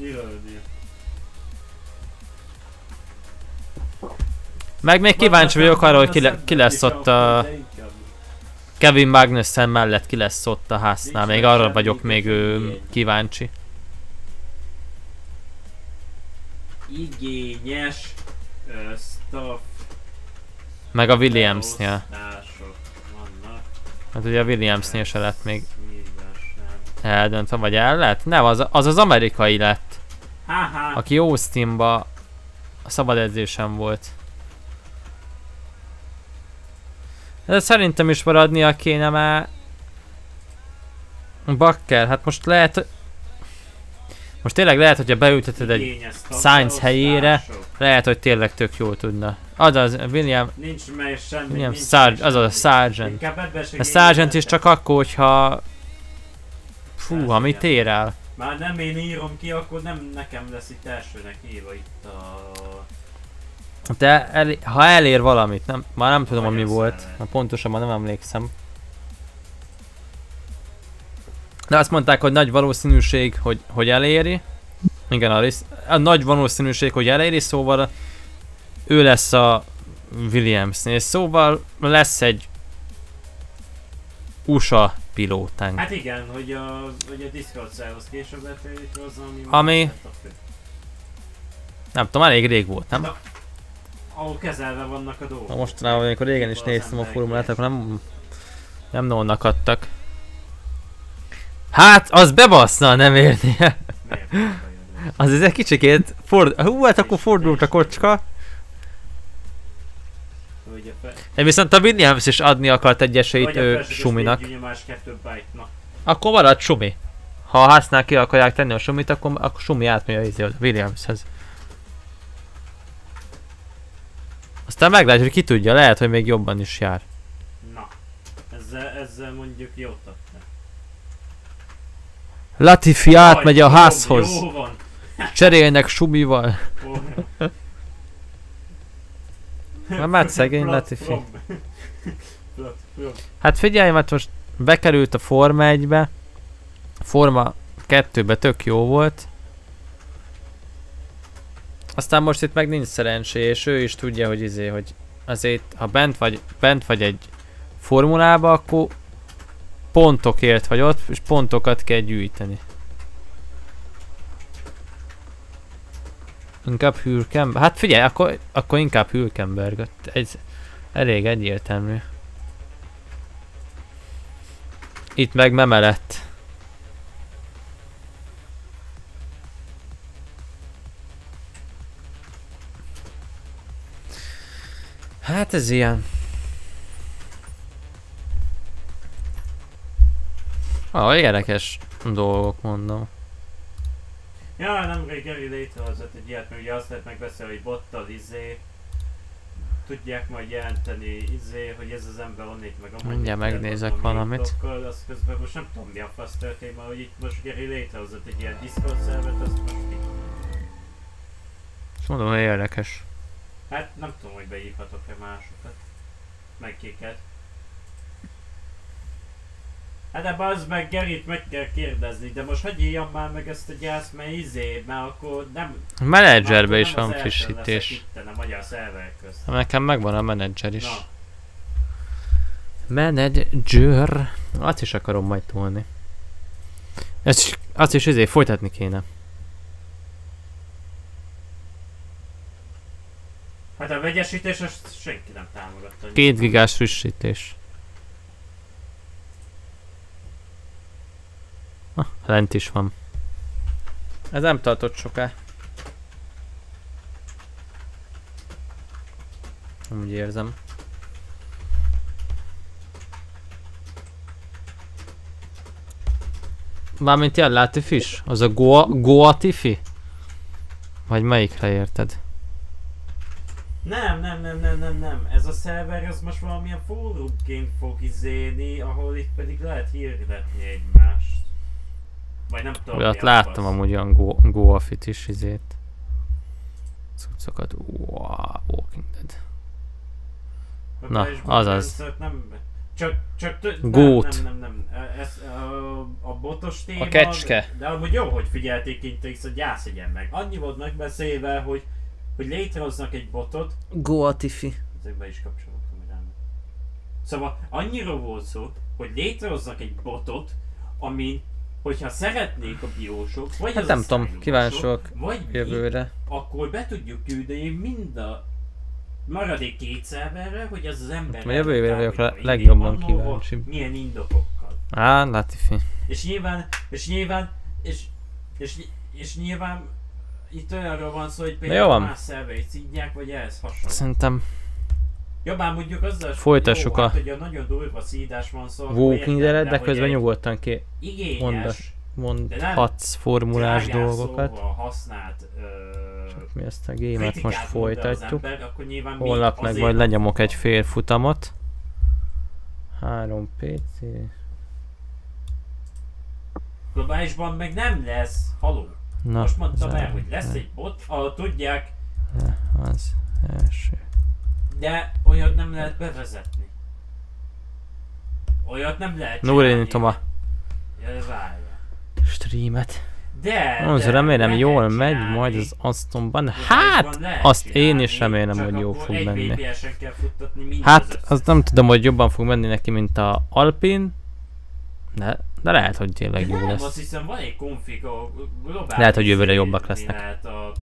Meg még kíváncsi vagyok arra, hogy ki lesz ott a... Kevin Magnussen mellett ki lesz ott a háznál. Még arra vagyok még kíváncsi. Igényes staff. Meg a Williamsnél. Hát ugye a Williamsnél se lett még eldöntve, vagy el lett? Nem, az amerikai lett. Aki Austinba a szabad edzésen volt. De szerintem is maradnia kéne már. Bakker, hát most lehet... Most tényleg lehet, hogyha beülteted egy Sainz helyére, lehet, hogy tényleg tök jól tudna. Azaz, William... Nincs meg semmi, William azaz a Sargent. A Sargent is csak akkor, hogyha... Fú, amit ér el. Már nem én írom ki, akkor nem nekem lesz itt elsőnek írva itt a... De ha elér valamit, már nem tudom, hogy mi volt. Pontosabban nem emlékszem. De azt mondták, hogy nagy valószínűség, hogy eléri. Igen, a nagy valószínűség, hogy eléri, szóval ő lesz a Williamsnél. Szóval lesz egy USA pilótánk. Hát igen, hogy a Discord-szerhoz később lett létrehozva, ami nem tudom, elég rég volt, nem? Ahol kezelve vannak a dolgok. Mostanában, amikor régen is néztem a formulát, akkor nem nonnak. Hát, az bebassza, nem érnie. Az egy kicsikét hát akkor fordult a kocska. De viszont a Williams is adni akart egy esélyt Suminak. Akkor marad Sumi. Ha a háznál ki akarják tenni a Sumit, akkor Sumi átmegy a Williamshez. Aztán meglátjuk, hogy ki tudja, lehet, hogy még jobban is jár. Na, ezzel mondjuk jót adta. Latifi átmegy a házhoz. Jó van. Cserélnek Sumival. Már szegény Latifi. Hát figyelj, mert most bekerült a Forma 1-be. Forma 2-be tök jó volt. Aztán most itt meg nincs szerencsé, és ő is tudja, hogy hogy azért, ha bent vagy egy formulába, akkor pontokért vagy ott, és pontokat kell gyűjteni. Inkább Hülkenberg. Hát figyelj, akkor inkább Hülkenberg. Ez elég egyértelmű. Itt meg Meme lett. Hát ez ilyen. Érdekes dolgok, mondom. Ja, nemrég Geri létrehozott egy ilyet, mert ugye azt lehet megbeszélni, hogy bottal tudják majd jelenteni hogy ez az ember onnét meg a mindjárt megnézek valamit. Azt közben most nem tudom mi a fasz történik, mert hogy itt most Geri létrehozott egy ilyen Discord szervet, azt most ki. És mondom, hogy érdekes. Hát nem tudom, hogy beírhatok-e másokat. Meg kiket. Hát de bazd meg, Gerit meg kell kérdezni, de most hogy írjam már meg ezt a gyász, mert akkor nem... A menedzserbe is van frissítés. Itten a magyar szerverek közt. Nekem megvan a menedzser is. Manager. Azt is akarom majd tolni. Azt is ezért folytatni kéne. Hát a vegyesítés azt senki nem támogatta. 2 gigás frissítés. Lent is van. Ez nem tartott soká. Úgy érzem. Mármint ilyen Latifi is? Az a Goatifi? Vagy melyikre érted? Nem. Ez a szerver az most valamilyen fórumként fog izélni, ahol itt pedig lehet hirdetni egymást. Vagy nem tudom. Olyat láttam amúgy olyan Goafit is izét. Cuccokat. Walking Dead. Na, azaz. Gót. Nem. Ez a botos téma. A kecske. De amúgy jó, hogy figyelték Intrix, hogy gyászegyen meg. Annyi volt megbeszélve, hogy létrehoznak egy botot. Goatifi. Ezekbe is kapcsolok kamerámat. Szóval annyira volt szó, hogy létrehoznak egy botot, amin, hogyha szeretnék a biósok, vagy hát az nem a tudom, kíváncsiak vagy jövőre. akkor be tudjuk küldeni mind a maradék 2 szerverre, hogy az ember... Hát, jövő évre vagyok legjobban kíváncsi. Milyen indokokkal. Latifi. És nyilván itt olyanról van szó, hogy például más szerveit szídják, vagy ehhez hasonló. Szerintem jobbán mondjuk azzal, folytassuk hát, hogy a nagyon durva szídás van szó. Walking Dead, de közben nyugodtan mondhatsz formulás dolgokat. Használt, csak mi ezt a gémet most folytatjuk. Ember, holnap meg majd lenyomok egy fél futamot. 3 PC. Globálisban meg nem lesz. Haló. Na, most mondtam el, hogy lesz egy bot, ahol tudják. Az első. De olyat nem lehet bevezetni. Olyat nem lehet csinálni. Nullindítom a streamet. Az remélem jól megy majd az Astonban. Hát, azt én is remélem, hogy jó fog menni. Hát, azt nem tudom, hogy jobban fog menni neki, mint a Alpine. De lehet, hogy tényleg jó lesz. Azt hiszem van egy config, lehet, hogy jövőre jobbak lesznek.